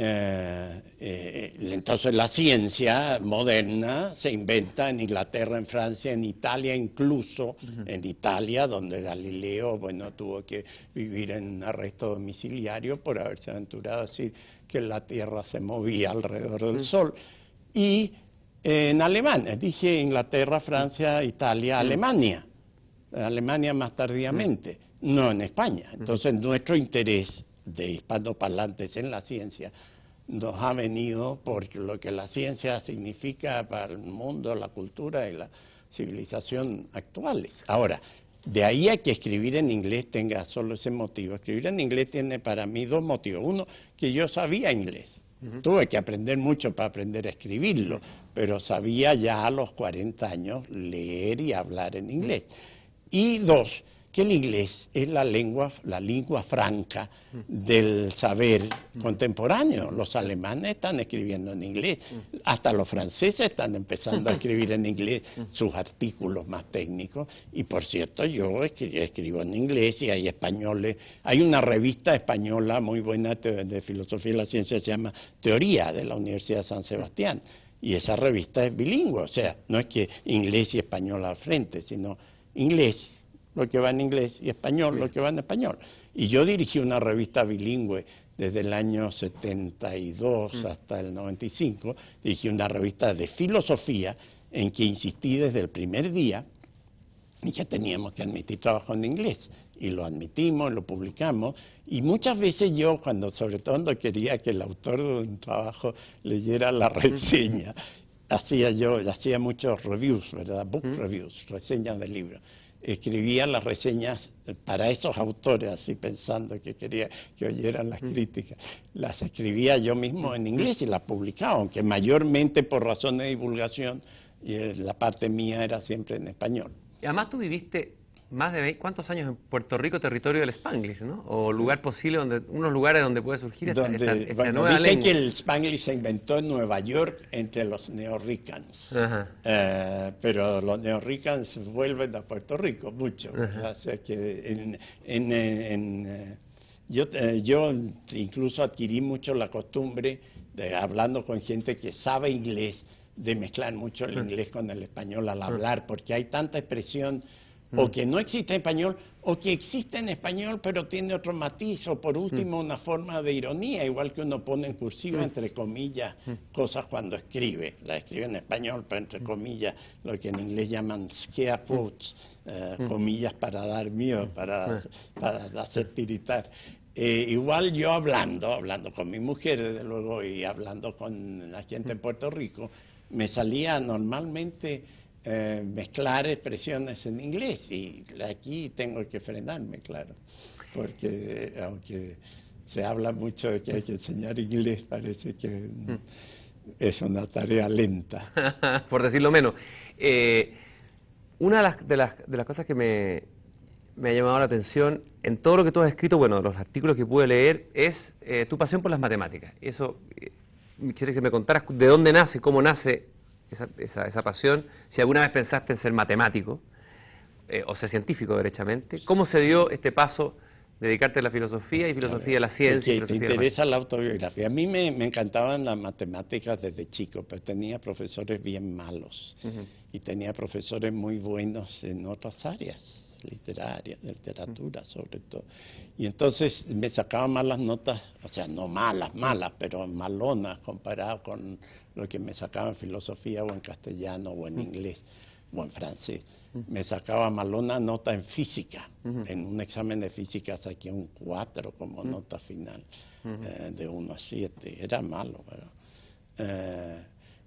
Speaker 2: eh, eh, entonces la ciencia moderna se inventa en Inglaterra, en Francia, en Italia, incluso en Italia, donde Galileo, bueno, tuvo que vivir en arresto domiciliario por haberse aventurado a decir que la Tierra se movía alrededor del Sol. Y eh, en Alemania, dije Inglaterra, Francia, Italia, Alemania. Alemania más tardíamente, no en España. Entonces nuestro interés de hispanoparlantes en la ciencia nos ha venido por lo que la ciencia significa para el mundo, la cultura y la civilización actuales. Ahora, de ahí a que escribir en inglés tenga solo ese motivo. Escribir en inglés tiene para mí dos motivos. Uno, que yo sabía inglés. Uh-huh. Tuve que aprender mucho para aprender a escribirlo, uh-huh. pero sabía ya a los cuarenta años leer y hablar en inglés. Uh-huh. Y dos, que el inglés es la lengua, la lengua franca del saber contemporáneo. Los alemanes están escribiendo en inglés, hasta los franceses están empezando a escribir en inglés sus artículos más técnicos. Y por cierto, yo escribo en inglés y hay españoles. Hay una revista española muy buena de filosofía y la ciencia, se llama Teoría, de la Universidad de San Sebastián. Y esa revista es bilingüe, o sea, no es que inglés y español al frente, sino inglés, lo que va en inglés, y español, lo que va en español. Y yo dirigí una revista bilingüe desde el año setenta y dos mm. hasta el noventa y cinco, dirigí una revista de filosofía en que insistí desde el primer día y que teníamos que admitir trabajo en inglés. Y lo admitimos, lo publicamos, y muchas veces yo, cuando sobre todo cuando quería que el autor de un trabajo leyera la reseña, hacía yo, hacía muchos reviews, ¿verdad? Book ¿Mm? Reviews, reseñas de libros. Escribía las reseñas para esos autores, así pensando que quería que oyeran las ¿Mm? críticas. Las escribía yo mismo en inglés y las publicaba, aunque mayormente por razones de divulgación, y la parte mía era siempre en español.
Speaker 1: Y además tú viviste más de veinte, ¿cuántos años en Puerto Rico, territorio del Spanglish, ¿no? O lugar posible, donde unos lugares donde puede surgir esta,
Speaker 2: donde,
Speaker 1: esta, esta
Speaker 2: bueno,
Speaker 1: nueva
Speaker 2: dicen
Speaker 1: lengua.
Speaker 2: que el Spanglish se inventó en Nueva York entre los neorricans, eh, pero los neorricans vuelven a Puerto Rico mucho, ¿verdad? O sea que en, en, en, en yo, eh, yo incluso adquirí mucho la costumbre de, hablando con gente que sabe inglés, de mezclar mucho el inglés con el español al hablar, porque hay tanta expresión Mm. O que no existe en español, o que existe en español pero tiene otro matiz, o por último mm. una forma de ironía, igual que uno pone en cursiva, mm. entre comillas, mm. cosas cuando escribe. La escribe en español, pero entre comillas, lo que en inglés llaman scare quotes, eh, mm. comillas para dar miedo, para, para hacer tiritar. Eh, igual yo hablando, hablando con mi mujer, desde luego, y hablando con la gente en Puerto Rico, me salía normalmente eh, mezclar expresiones en inglés, y aquí tengo que frenarme, claro, porque aunque se habla mucho de que hay que enseñar inglés, parece que mm. es una tarea lenta.
Speaker 1: Por decirlo menos. Eh, una de las, de, las, de las cosas que me, me ha llamado la atención en todo lo que tú has escrito, bueno, los artículos que pude leer, es eh, tu pasión por las matemáticas. Eso, eh, quisiera que me contaras de dónde nace, cómo nace esa, esa, esa pasión, si alguna vez pensaste en ser matemático, eh, o ser científico derechamente. ¿Cómo se dio este paso de dedicarte a la filosofía y filosofía de la ciencia?
Speaker 2: Que te interesa la autobiografía. A mí me, me encantaban las matemáticas desde chico, pero tenía profesores bien malos. Uh-huh. Y tenía profesores muy buenos en otras áreas, literarias, de literatura sobre todo. Y entonces me sacaban malas notas, o sea, no malas, malas, pero malonas comparado con lo que me sacaban en filosofía o en castellano o en inglés o en francés. Me sacaba malona nota en física. Uh-huh. En un examen de física saqué un cuatro como uh-huh. nota final, uh-huh. eh, de uno a siete. Era malo, pero... Eh,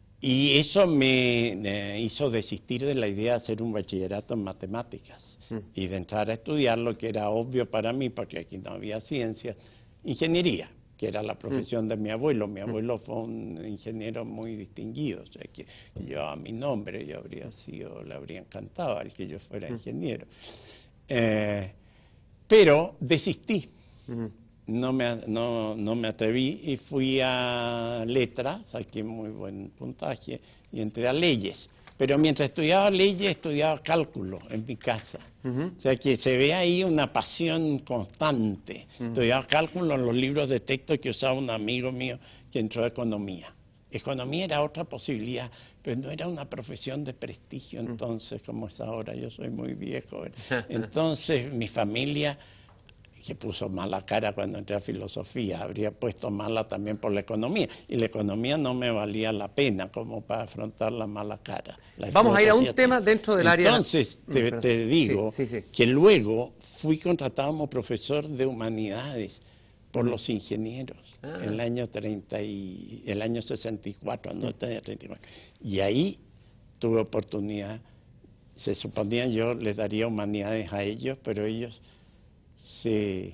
Speaker 2: y eso me eh, hizo desistir de la idea de hacer un bachillerato en matemáticas uh-huh. y de entrar a estudiar lo que era obvio para mí, porque aquí no había ciencias, ingeniería, que era la profesión uh-huh. de mi abuelo. Mi abuelo fue un ingeniero muy distinguido, o sea que yo a mi nombre yo habría sido, le habría encantado al que yo fuera uh-huh. ingeniero. Eh, pero desistí. Uh-huh. No me, no, no me atreví y fui a letras, saqué muy buen puntaje, y entré a leyes. Pero mientras estudiaba leyes, estudiaba cálculo en mi casa. Uh-huh. O sea que se ve ahí una pasión constante. Uh-huh. Estudiaba cálculo en los libros de texto que usaba un amigo mío que entró a economía. Economía era otra posibilidad, pero no era una profesión de prestigio entonces, como es ahora. Yo soy muy viejo. Entonces mi familia, que puso mala cara cuando entré a filosofía, habría puesto mala también por la economía, y la economía no me valía la pena como para afrontar la mala cara. La
Speaker 1: Vamos a ir a un tema dentro del área...
Speaker 2: Entonces, te, te digo sí, sí, sí. que luego fui contratado como profesor de humanidades por mm. los ingenieros, ah. en el año treinta y, el año sesenta y cuatro, no tenía treinta y cuatro, y ahí tuve oportunidad. Se suponía yo les daría humanidades a ellos, pero ellos Sí, eh,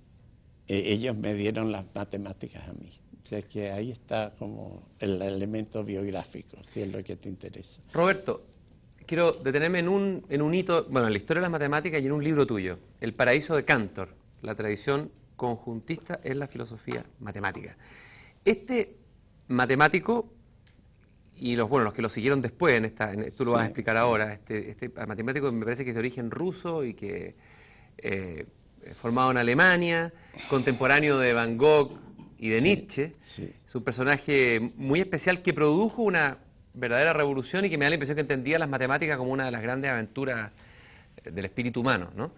Speaker 2: ellos me dieron las matemáticas a mí. O sea que ahí está como el elemento biográfico, si es lo que te interesa.
Speaker 1: Roberto, quiero detenerme en un, en un hito, bueno, en la historia de las matemáticas y en un libro tuyo, El paraíso de Cantor, la tradición conjuntista en la filosofía matemática. Este matemático, y los bueno los que lo siguieron después, en esta, en, tú lo vas sí, a explicar sí. ahora, este, este matemático me parece que es de origen ruso y que... Eh, formado en Alemania, contemporáneo de Van Gogh y de sí, Nietzsche. Sí. Es un personaje muy especial que produjo una verdadera revolución y que me da la impresión que entendía las matemáticas como una de las grandes aventuras del espíritu humano, ¿no?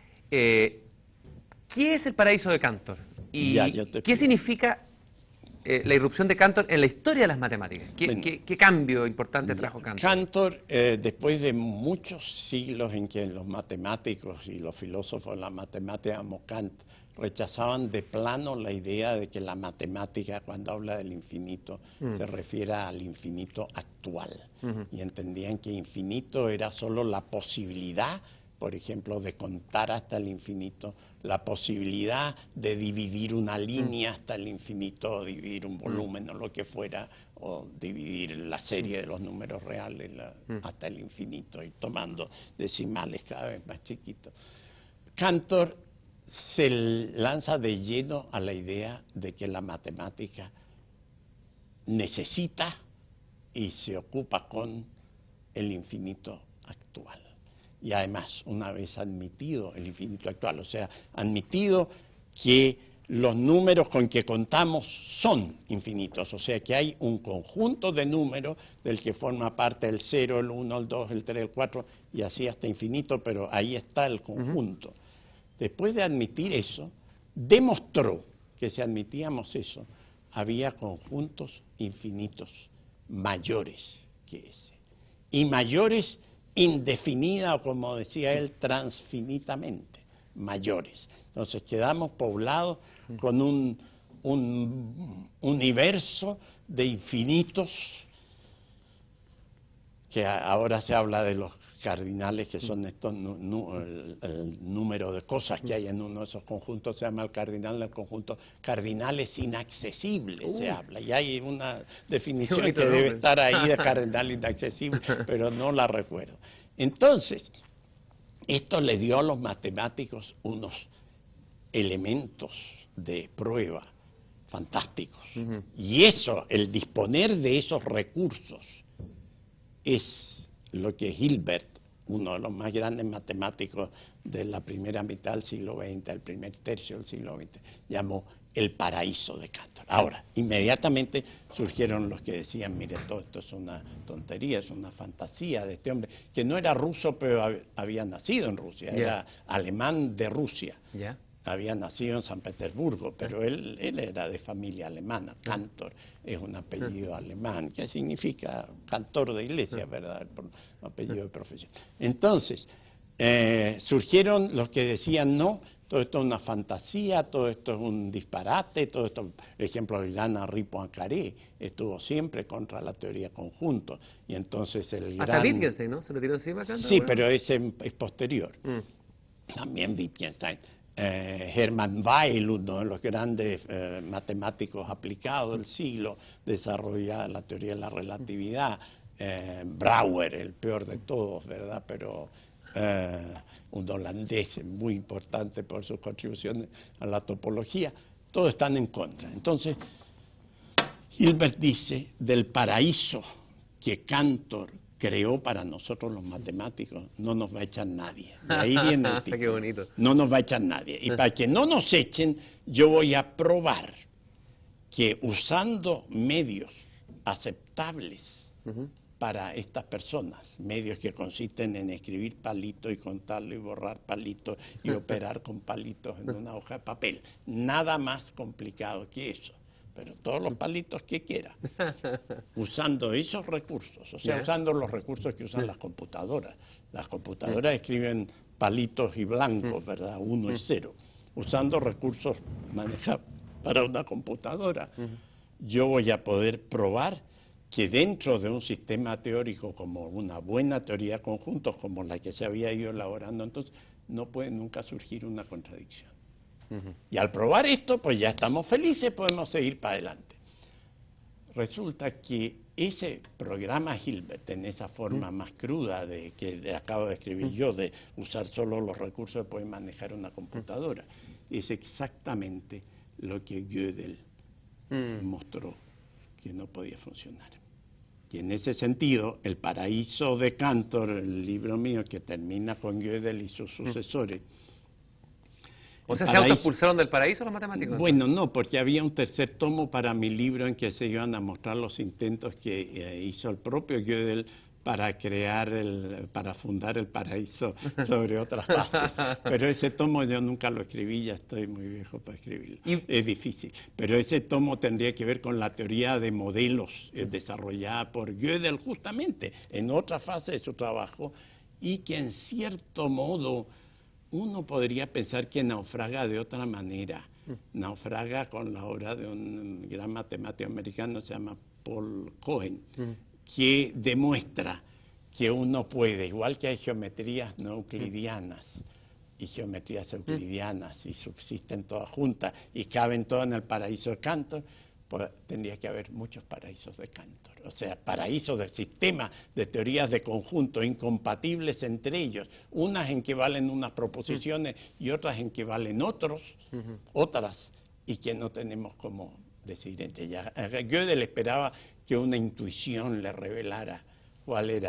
Speaker 1: Eh, ¿Qué es el paraíso de Cantor? ¿Y ya, qué significa eh, la irrupción de Cantor en la historia de las matemáticas? ¿Qué, bueno, ¿qué, qué cambio importante trajo Cantor?
Speaker 2: Cantor, eh, después de muchos siglos en que los matemáticos y los filósofos de la matemática como Kant rechazaban de plano la idea de que la matemática, cuando habla del infinito, mm. se refiere al infinito actual. Uh-huh. Y entendían que infinito era solo la posibilidad, por ejemplo, de contar hasta el infinito, la posibilidad de dividir una línea hasta el infinito, o dividir un volumen o lo que fuera, o dividir la serie de los números reales la, hasta el infinito, y tomando decimales cada vez más chiquitos. Cantor se lanza de lleno a la idea de que la matemática necesita y se ocupa con el infinito actual. Y además, una vez admitido el infinito actual, o sea, admitido que los números con que contamos son infinitos, o sea que hay un conjunto de números del que forma parte el cero, el uno, el dos, el tres, el cuatro, y así hasta infinito, pero ahí está el conjunto. Uh-huh. Después de admitir eso, demostró que si admitíamos eso, había conjuntos infinitos mayores que ese. Y mayores indefinida, o como decía él, transfinitamente, mayores. Entonces quedamos poblados con un, un universo de infinitos, que ahora se habla de los cardinales, que son estos nu, nu, el, el número de cosas que hay en uno de esos conjuntos, se llama el cardinal del conjunto, cardinales inaccesibles, uh. se habla, y hay una definición que debe nombre. estar ahí de cardinal inaccesible, pero no la recuerdo. Entonces, esto le dio a los matemáticos unos elementos de prueba fantásticos, uh-huh. y eso, el disponer de esos recursos, es lo que Hilbert, uno de los más grandes matemáticos de la primera mitad del siglo veinte, el primer tercio del siglo veinte, llamó el paraíso de Cantor. Ahora, inmediatamente surgieron los que decían, mire, todo esto es una tontería, es una fantasía de este hombre, que no era ruso, pero había nacido en Rusia, yeah. era alemán de Rusia. Yeah. Había nacido en San Petersburgo, pero él, él era de familia alemana. Cantor es un apellido alemán, que significa cantor de iglesia, ¿verdad? Un apellido de profesión. Entonces, eh, surgieron los que decían, no, todo esto es una fantasía, todo esto es un disparate, todo esto, por ejemplo, el gran Henri Poincaré estuvo siempre contra la teoría de conjuntos. Y entonces el
Speaker 1: Hasta
Speaker 2: gran...
Speaker 1: Wittgenstein, ¿no? ¿Se lo tiró encima, Cantor?
Speaker 2: Sí, bueno. pero ese es posterior. Mm. También Wittgenstein. Eh, Hermann Weyl, uno de los grandes eh, matemáticos aplicados del siglo, desarrolla la teoría de la relatividad. Eh, Brouwer, el peor de todos, ¿verdad? Pero eh, un holandés muy importante por sus contribuciones a la topología. Todos están en contra. Entonces, Hilbert dice, del paraíso que Cantor creó para nosotros los matemáticos, no nos va a echar nadie. De ahí viene el título.
Speaker 1: Qué bonito.
Speaker 2: No nos va a echar nadie. Y para que no nos echen, yo voy a probar que usando medios aceptables uh-huh. para estas personas, medios que consisten en escribir palitos y contarlo y borrar palitos y operar con palitos en una hoja de papel, nada más complicado que eso. Pero todos los palitos que quiera, usando esos recursos, o sea, yeah. usando los recursos que usan las computadoras. Las computadoras yeah. escriben palitos y blancos, ¿verdad? Uno y cero. Usando recursos manejados para una computadora, yo voy a poder probar que dentro de un sistema teórico como una buena teoría de conjuntos, como la que se había ido elaborando, entonces no puede nunca surgir una contradicción. Uh-huh. Y al probar esto, pues ya estamos felices, podemos seguir para adelante. Resulta que ese programa Hilbert, en esa forma uh-huh. más cruda de que acabo de escribir uh-huh. yo, de usar solo los recursos que puede manejar una computadora, uh-huh. es exactamente lo que Gödel uh-huh. mostró que no podía funcionar. Y en ese sentido, El paraíso de Cantor, el libro mío que termina con Gödel y sus sucesores, uh-huh.
Speaker 1: O sea, ¿se autoexpulsaron del paraíso los matemáticos?
Speaker 2: Bueno, no, porque había un tercer tomo para mi libro en que se iban a mostrar los intentos que eh, hizo el propio Gödel para crear, el, para fundar el paraíso sobre otras bases. Pero ese tomo yo nunca lo escribí, ya estoy muy viejo para escribirlo. ¿Y? Es difícil. Pero ese tomo tendría que ver con la teoría de modelos eh, desarrollada por Gödel justamente en otra fase de su trabajo y que en cierto modo uno podría pensar que naufraga de otra manera. Naufraga con la obra de un gran matemático americano, se llama Paul Cohen, uh-huh. que demuestra que uno puede, igual que hay geometrías no euclidianas y geometrías euclidianas, uh-huh. y subsisten todas juntas y caben todas en el paraíso de Cantor, pues tendría que haber muchos paraísos de Cantor. O sea, paraísos del sistema de teorías de conjunto incompatibles entre ellos, unas en que valen unas proposiciones uh-huh. y otras en que valen otros, uh-huh. otras, y que no tenemos cómo decidir entre ellas. Gödel esperaba que una intuición le revelara cuál era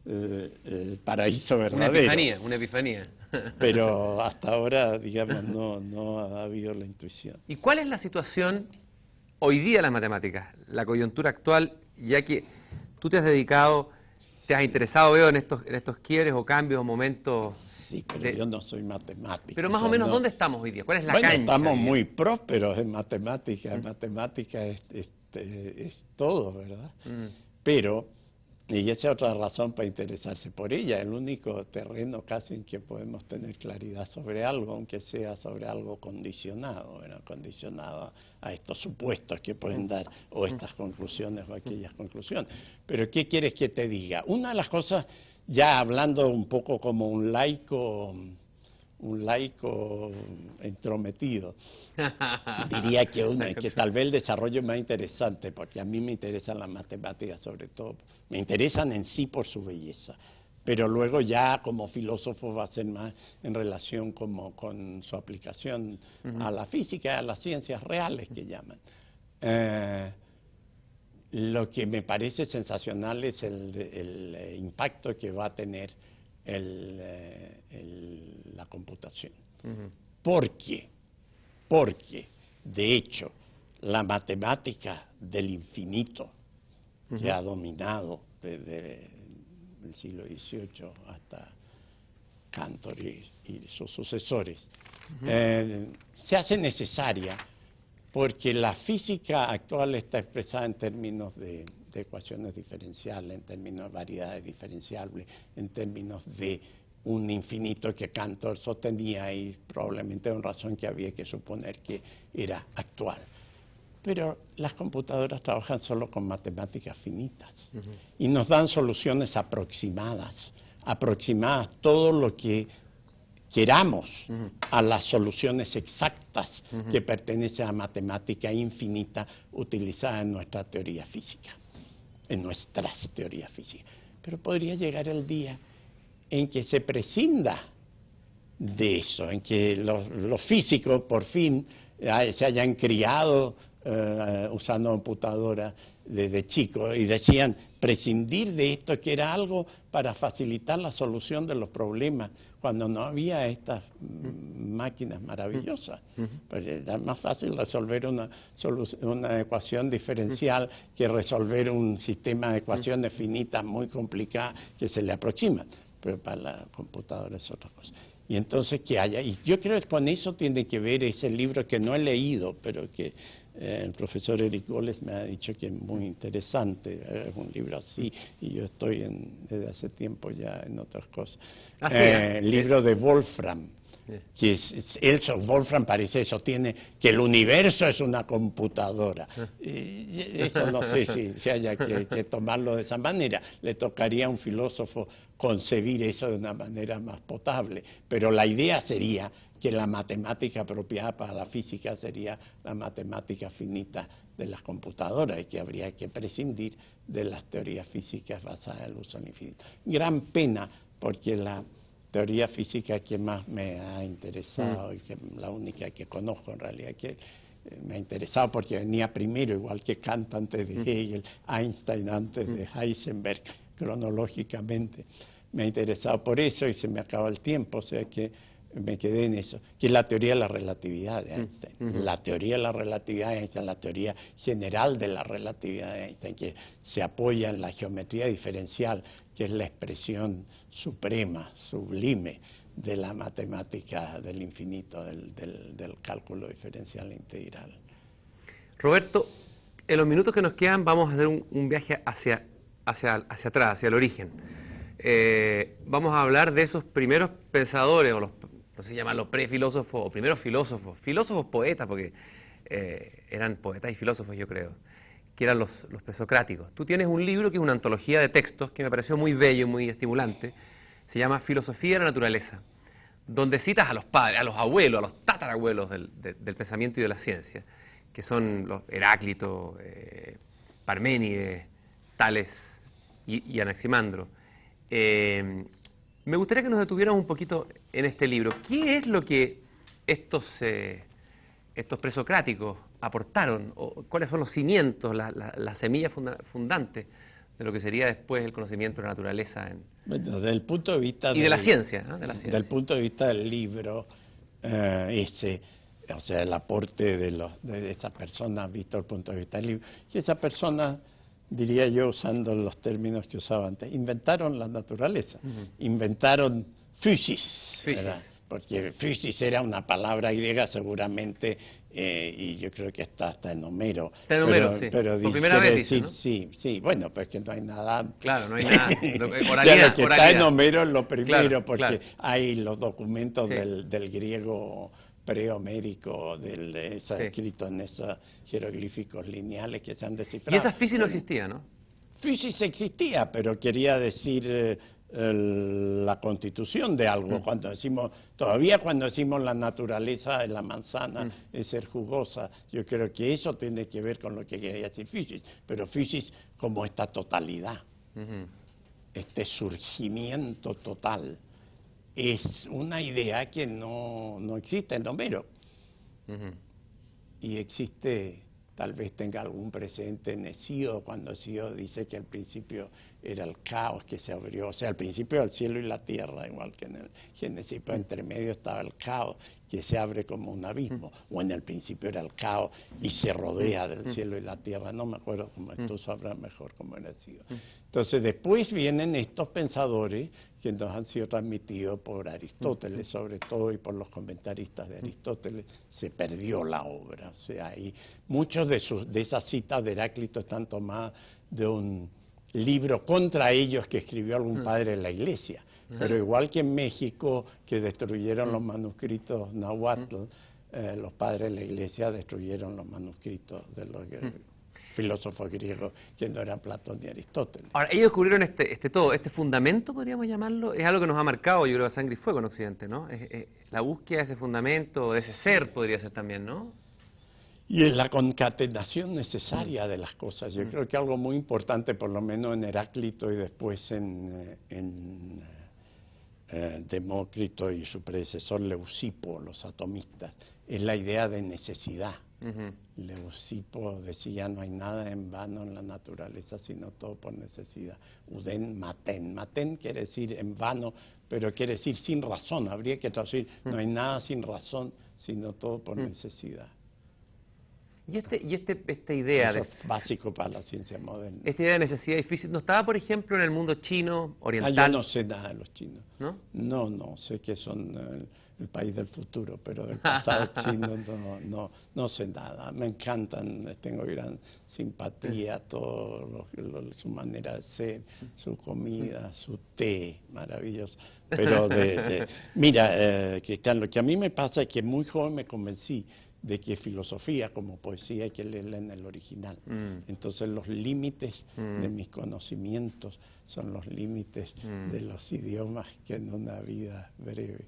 Speaker 2: el, el paraíso verdadero.
Speaker 1: Una epifanía, una epifanía.
Speaker 2: Pero hasta ahora, digamos, no, no ha habido la intuición.
Speaker 1: ¿Y cuál es la situación hoy día de las matemáticas? La coyuntura actual, ya que tú te has dedicado, te has interesado, veo, en estos, en estos quiebres o cambios o momentos.
Speaker 2: Sí, pero
Speaker 1: de...
Speaker 2: yo no soy matemático.
Speaker 1: Pero más o, sea, o menos, no... ¿dónde estamos hoy día? ¿Cuál es la
Speaker 2: bueno,
Speaker 1: cancha?
Speaker 2: Estamos
Speaker 1: digamos?
Speaker 2: muy prósperos en matemáticas. En ¿Mm? matemáticas es, es, es todo, ¿verdad? Mm. Pero, y esa es otra razón para interesarse por ella, el único terreno casi en que podemos tener claridad sobre algo, aunque sea sobre algo condicionado, ¿verdad? Condicionado a estos supuestos que pueden dar, o estas conclusiones o aquellas conclusiones. Pero, ¿qué quieres que te diga? Una de las cosas, ya hablando un poco como un laico, un laico entrometido, diría que uno es que tal vez el desarrollo es más interesante, porque a mí me interesan las matemáticas sobre todo, me interesan en sí por su belleza, pero luego ya como filósofo va a ser más en relación como con su aplicación uh-huh. a la física, a las ciencias reales que llaman. Eh, lo que me parece sensacional es el, el impacto que va a tener El, el, la computación. Uh-huh. ¿Por qué? Porque, de hecho, la matemática del infinito, uh-huh. que ha dominado desde el siglo dieciocho hasta Cantor y, y sus sucesores, uh-huh. eh, se hace necesaria porque la física actual está expresada en términos de de ecuaciones diferenciales, en términos de variedades diferenciables, en términos de un infinito que Cantor sostenía y probablemente con razón que había que suponer que era actual. Pero las computadoras trabajan solo con matemáticas finitas uh-huh. y nos dan soluciones aproximadas, aproximadas todo lo que queramos uh-huh. a las soluciones exactas uh-huh. que pertenecen a matemática infinita utilizada en nuestra teoría física. en nuestras teorías físicas. Pero podría llegar el día en que se prescinda de eso, en que los, los físicos por fin eh, se hayan criado eh, usando computadoras desde chicos y decían prescindir de esto, que era algo para facilitar la solución de los problemas cuando no había estas mm, máquinas maravillosas. Uh-huh. Pues era más fácil resolver una, una ecuación diferencial uh-huh. que resolver un sistema de ecuaciones uh-huh. finitas muy complicadas que se le aproximan, pero para la computadora es otra cosa. Y entonces que haya, y yo creo que con eso tiene que ver ese libro que no he leído, pero que eh, el profesor Eric Goles me ha dicho que es muy interesante, es un libro así, y yo estoy en, desde hace tiempo ya en otras cosas. Ah, sí, eh, el libro de Wolfram, que es, es, él, Wolfram parece eso, tiene que el universo es una computadora. Y eso no sé si, si haya que, que tomarlo de esa manera. Le tocaría a un filósofo concebir eso de una manera más potable. Pero la idea sería que la matemática apropiada para la física sería la matemática finita de las computadoras y que habría que prescindir de las teorías físicas basadas en el uso del infinito. Gran pena, porque la teoría física que más me ha interesado mm. y que la única que conozco en realidad que me ha interesado porque venía primero, igual que Kant antes de Hegel, Einstein antes de Heisenberg, cronológicamente. Me ha interesado por eso y se me acaba el tiempo, o sea que me quedé en eso, que es la teoría de la relatividad de Einstein. Uh-huh. La teoría de la relatividad de Einstein, la teoría general de la relatividad de Einstein, que se apoya en la geometría diferencial, que es la expresión suprema, sublime, de la matemática del infinito, del, del, del cálculo diferencial integral.
Speaker 1: Roberto, en los minutos que nos quedan vamos a hacer un, un viaje hacia, hacia, hacia atrás, hacia el origen. Eh, vamos a hablar de esos primeros pensadores, o los, no sé si llamarlos prefilósofos, o primeros filósofos, filósofos poetas, porque eh, eran poetas y filósofos, yo creo, que eran los, los presocráticos. Tú tienes un libro que es una antología de textos que me pareció muy bello, muy estimulante, se llama Filosofía de la Naturaleza, donde citas a los padres, a los abuelos, a los tatarabuelos del, de, del pensamiento y de la ciencia, que son los Heráclito, eh, Parménides, Tales y, y Anaximandro. Eh, me gustaría que nos detuviéramos un poquito en este libro. ¿Qué es lo que estos, eh, estos presocráticos aportaron? O ¿cuáles son los cimientos, la, la, la semilla funda, fundante de lo que sería después el conocimiento de la naturaleza en...
Speaker 2: Bueno, desde el punto de vista
Speaker 1: y de
Speaker 2: del,
Speaker 1: la ciencia, ¿no? De la ciencia.
Speaker 2: Del punto de vista del libro, eh, ese, o sea, el aporte de, los, de estas personas visto el punto de vista del libro, y esas personas, diría yo, usando los términos que usaba antes, inventaron la naturaleza, uh-huh. inventaron physis, ¿verdad? Porque physis era una palabra griega seguramente, eh, y yo creo que está hasta en Homero.
Speaker 1: Está en Homero, pero, sí.
Speaker 2: Pero
Speaker 1: por primera vez dice,
Speaker 2: decir,
Speaker 1: ¿no?
Speaker 2: Sí, sí, bueno, pues que no hay nada...
Speaker 1: Claro, no hay nada.
Speaker 2: Oralidad,
Speaker 1: claro,
Speaker 2: que
Speaker 1: oralidad.
Speaker 2: está en Homero es lo primero,
Speaker 1: claro,
Speaker 2: porque
Speaker 1: claro.
Speaker 2: hay los documentos
Speaker 1: sí.
Speaker 2: del, del griego prehomérico, del, esa, sí. escrito en esos jeroglíficos lineales que se han descifrado.
Speaker 1: Y esa physis no existía, ¿no?
Speaker 2: Physis existía, pero quería decir... Eh, El, la constitución de algo. Mm. Cuando decimos, todavía cuando decimos la naturaleza de la manzana mm. es ser jugosa, yo creo que eso tiene que ver con lo que quería decir physis, pero physis como esta totalidad, mm-hmm. este surgimiento total, es una idea que no, no existe en Homero, mm-hmm. y existe... Tal vez tenga algún presente en Hesíodo, cuando Hesíodo dice que al principio era el caos que se abrió, o sea, al principio era el cielo y la tierra, igual que en el Génesis, pero entre medio estaba el caos que se abre como un abismo, o en el principio era el caos y se rodea del cielo y la tierra, no me acuerdo cómo es, tú sabrás mejor cómo era Hesíodo. Entonces después vienen estos pensadores que nos han sido transmitidos por Aristóteles, sobre todo, y por los comentaristas de Aristóteles, se perdió la obra, o sea, y muchos de, sus, de esas citas de Heráclito están tomadas de un libro contra ellos que escribió algún padre de la Iglesia, pero igual que en México, que destruyeron los manuscritos náhuatl, eh, los padres de la Iglesia destruyeron los manuscritos de los filósofos griegos que no eran Platón ni Aristóteles.
Speaker 1: Ahora, ellos descubrieron este, este todo, este fundamento, podríamos llamarlo, es algo que nos ha marcado, yo creo, a sangre y fuego en Occidente, ¿no? Es, es, la búsqueda de ese fundamento, de ese ser, podría ser también, ¿no?
Speaker 2: Y es la concatenación necesaria mm. de las cosas. Yo mm. creo que algo muy importante, por lo menos en Heráclito y después en, en eh, Demócrito y su predecesor Leucipo, los atomistas, es la idea de necesidad. Uh-huh. Leucipo decía, no hay nada en vano en la naturaleza, sino todo por necesidad. Uden maten. Maten quiere decir en vano, pero quiere decir sin razón. Habría que traducir, uh-huh. no hay nada sin razón, sino todo por uh-huh. necesidad.
Speaker 1: Y, este, y este, esta idea
Speaker 2: Eso
Speaker 1: de...
Speaker 2: es básico para la ciencia moderna.
Speaker 1: Esta idea de necesidad difícil, ¿no estaba, por ejemplo, en el mundo chino, oriental?
Speaker 2: Ah, yo no sé nada de los chinos.
Speaker 1: ¿No?
Speaker 2: No, no, sé que son el, el país del futuro, pero del pasado chino no, no, no sé nada. Me encantan, tengo gran simpatía, todo lo, lo, su manera de ser, su comida, su té, maravilloso. Pero, de, de, mira, eh, Cristian, lo que a mí me pasa es que muy joven me convencí de que filosofía como poesía hay que leerla en el original. Mm. Entonces los límites mm. de mis conocimientos son los límites mm. de los idiomas que en una vida breve.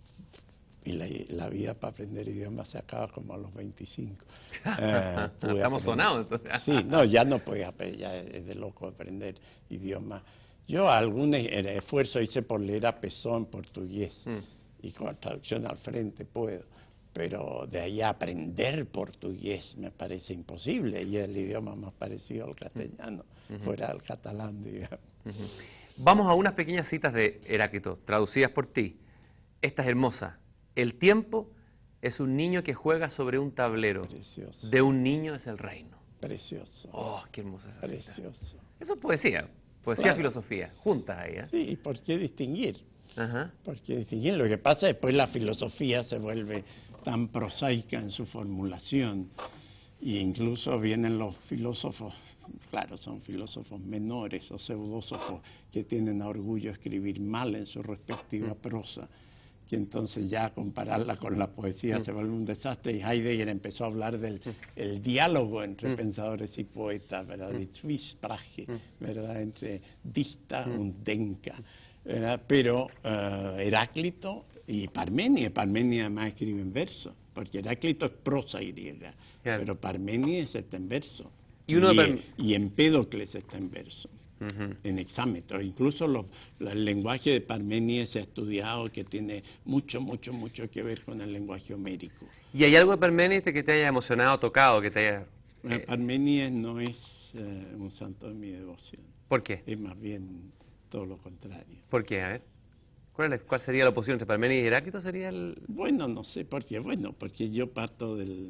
Speaker 2: Y la, la vida para aprender idiomas se acaba como a los veinticinco.
Speaker 1: Eh, Estamos sonados entonces.
Speaker 2: Sí, no, ya no puedo aprender, ya es de loco aprender idiomas. Yo algún esfuerzo hice por leer a Pessoa en portugués mm. y con la traducción al frente puedo. Pero de ahí a aprender portugués me parece imposible, y es el idioma más parecido al castellano, uh-huh. fuera del catalán, digamos.
Speaker 1: Uh-huh. Vamos a unas pequeñas citas de Heráclito, traducidas por ti. Esta es hermosa. El tiempo es un niño que juega sobre un tablero.
Speaker 2: Precioso.
Speaker 1: De un niño es el reino.
Speaker 2: Precioso.
Speaker 1: Oh, qué hermosa esa
Speaker 2: Precioso.
Speaker 1: Cita. Eso es poesía, poesía
Speaker 2: claro.
Speaker 1: filosofía, juntas ahí, ¿eh?
Speaker 2: Sí, ¿por qué distinguir?
Speaker 1: Ajá.
Speaker 2: ¿Por qué distinguir? Lo que pasa es que después la filosofía se vuelve tan prosaica en su formulación, e incluso vienen los filósofos, claro, son filósofos menores o pseudósofos que tienen a orgullo escribir mal en su respectiva prosa, que entonces ya compararla con la poesía se vuelve un desastre, y Heidegger empezó a hablar del el diálogo entre pensadores y poetas, ¿verdad? Die Zwiesprache, ¿verdad? Entre Dista und Denker. ¿Verdad? Pero uh, Heráclito y Parménides, Parménides además escribe en verso, porque Heráclito es prosa griega, claro. pero Parménides está en verso, y, uno y, de... y Empédocles está en verso, uh-huh. en hexámetro. Incluso los, el lenguaje de Parménides se ha estudiado, que tiene mucho, mucho, mucho que ver con el lenguaje homérico.
Speaker 1: ¿Y hay algo de Parménides que te haya emocionado, tocado, que te haya...?
Speaker 2: Eh... Parménides no es... eh, un santo de mi devoción.
Speaker 1: ¿Por qué?
Speaker 2: Es más bien todo lo contrario.
Speaker 1: ¿Por qué? A ver. ¿Cuál, es, ¿Cuál sería la oposición entre Parménides y Heráclito? ¿Sería el...?
Speaker 2: Bueno, no sé por qué. Bueno, porque yo parto del,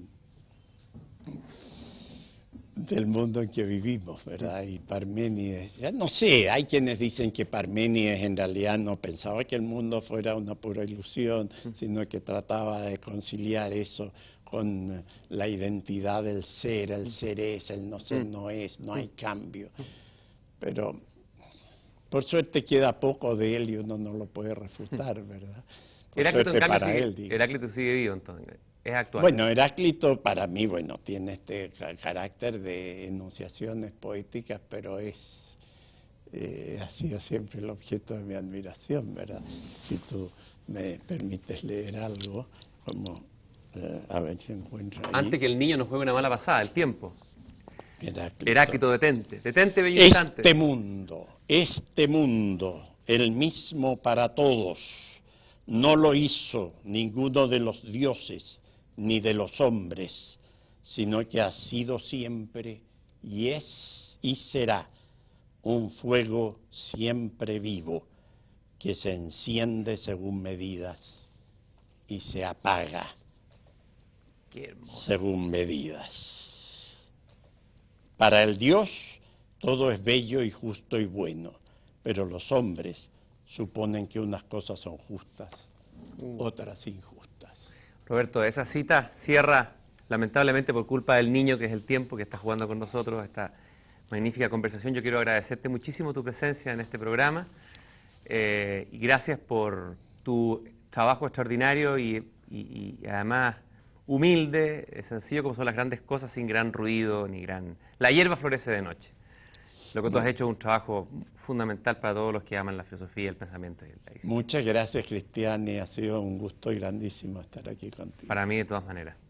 Speaker 2: del mundo en que vivimos, ¿verdad? Y Parménides, ya no sé, hay quienes dicen que Parménides en realidad no pensaba que el mundo fuera una pura ilusión, sino que trataba de conciliar eso con la identidad del ser, el ser es, el no ser no es, no hay cambio. Pero por suerte queda poco de él y uno no lo puede refutar, ¿verdad? Por
Speaker 1: Heráclito,
Speaker 2: suerte
Speaker 1: en cambio,
Speaker 2: para
Speaker 1: sigue,
Speaker 2: él, digo.
Speaker 1: Heráclito sigue vivo, entonces. Es actual.
Speaker 2: Bueno, Heráclito para mí, bueno, tiene este ca- carácter de enunciaciones poéticas, pero es, eh, ha sido siempre el objeto de mi admiración, ¿verdad? Si tú me permites leer algo, como, eh, a ver si encuentro ahí.
Speaker 1: Antes que el niño nos juegue una mala pasada, el tiempo.
Speaker 2: Heráclito.
Speaker 1: Heráclito, detente. Detente, bello instante.
Speaker 2: Este mundo, este mundo, el mismo para todos, no lo hizo ninguno de los dioses ni de los hombres, sino que ha sido siempre y es y será un fuego siempre vivo que se enciende según medidas y se apaga
Speaker 1: Qué hermoso.
Speaker 2: según medidas. Para el Dios todo es bello y justo y bueno, pero los hombres suponen que unas cosas son justas, otras injustas.
Speaker 1: Roberto, esa cita cierra, lamentablemente por culpa del niño, que es el tiempo, que está jugando con nosotros esta magnífica conversación. Yo quiero agradecerte muchísimo tu presencia en este programa eh, y gracias por tu trabajo extraordinario y, y, y además humilde, sencillo como son las grandes cosas, sin gran ruido ni gran... La hierba florece de noche. Lo que tú has hecho es un trabajo fundamental para todos los que aman la filosofía, el pensamiento y el laísmo.
Speaker 2: Muchas gracias, Cristian, y ha sido un gusto grandísimo estar aquí contigo.
Speaker 1: Para mí, de todas maneras.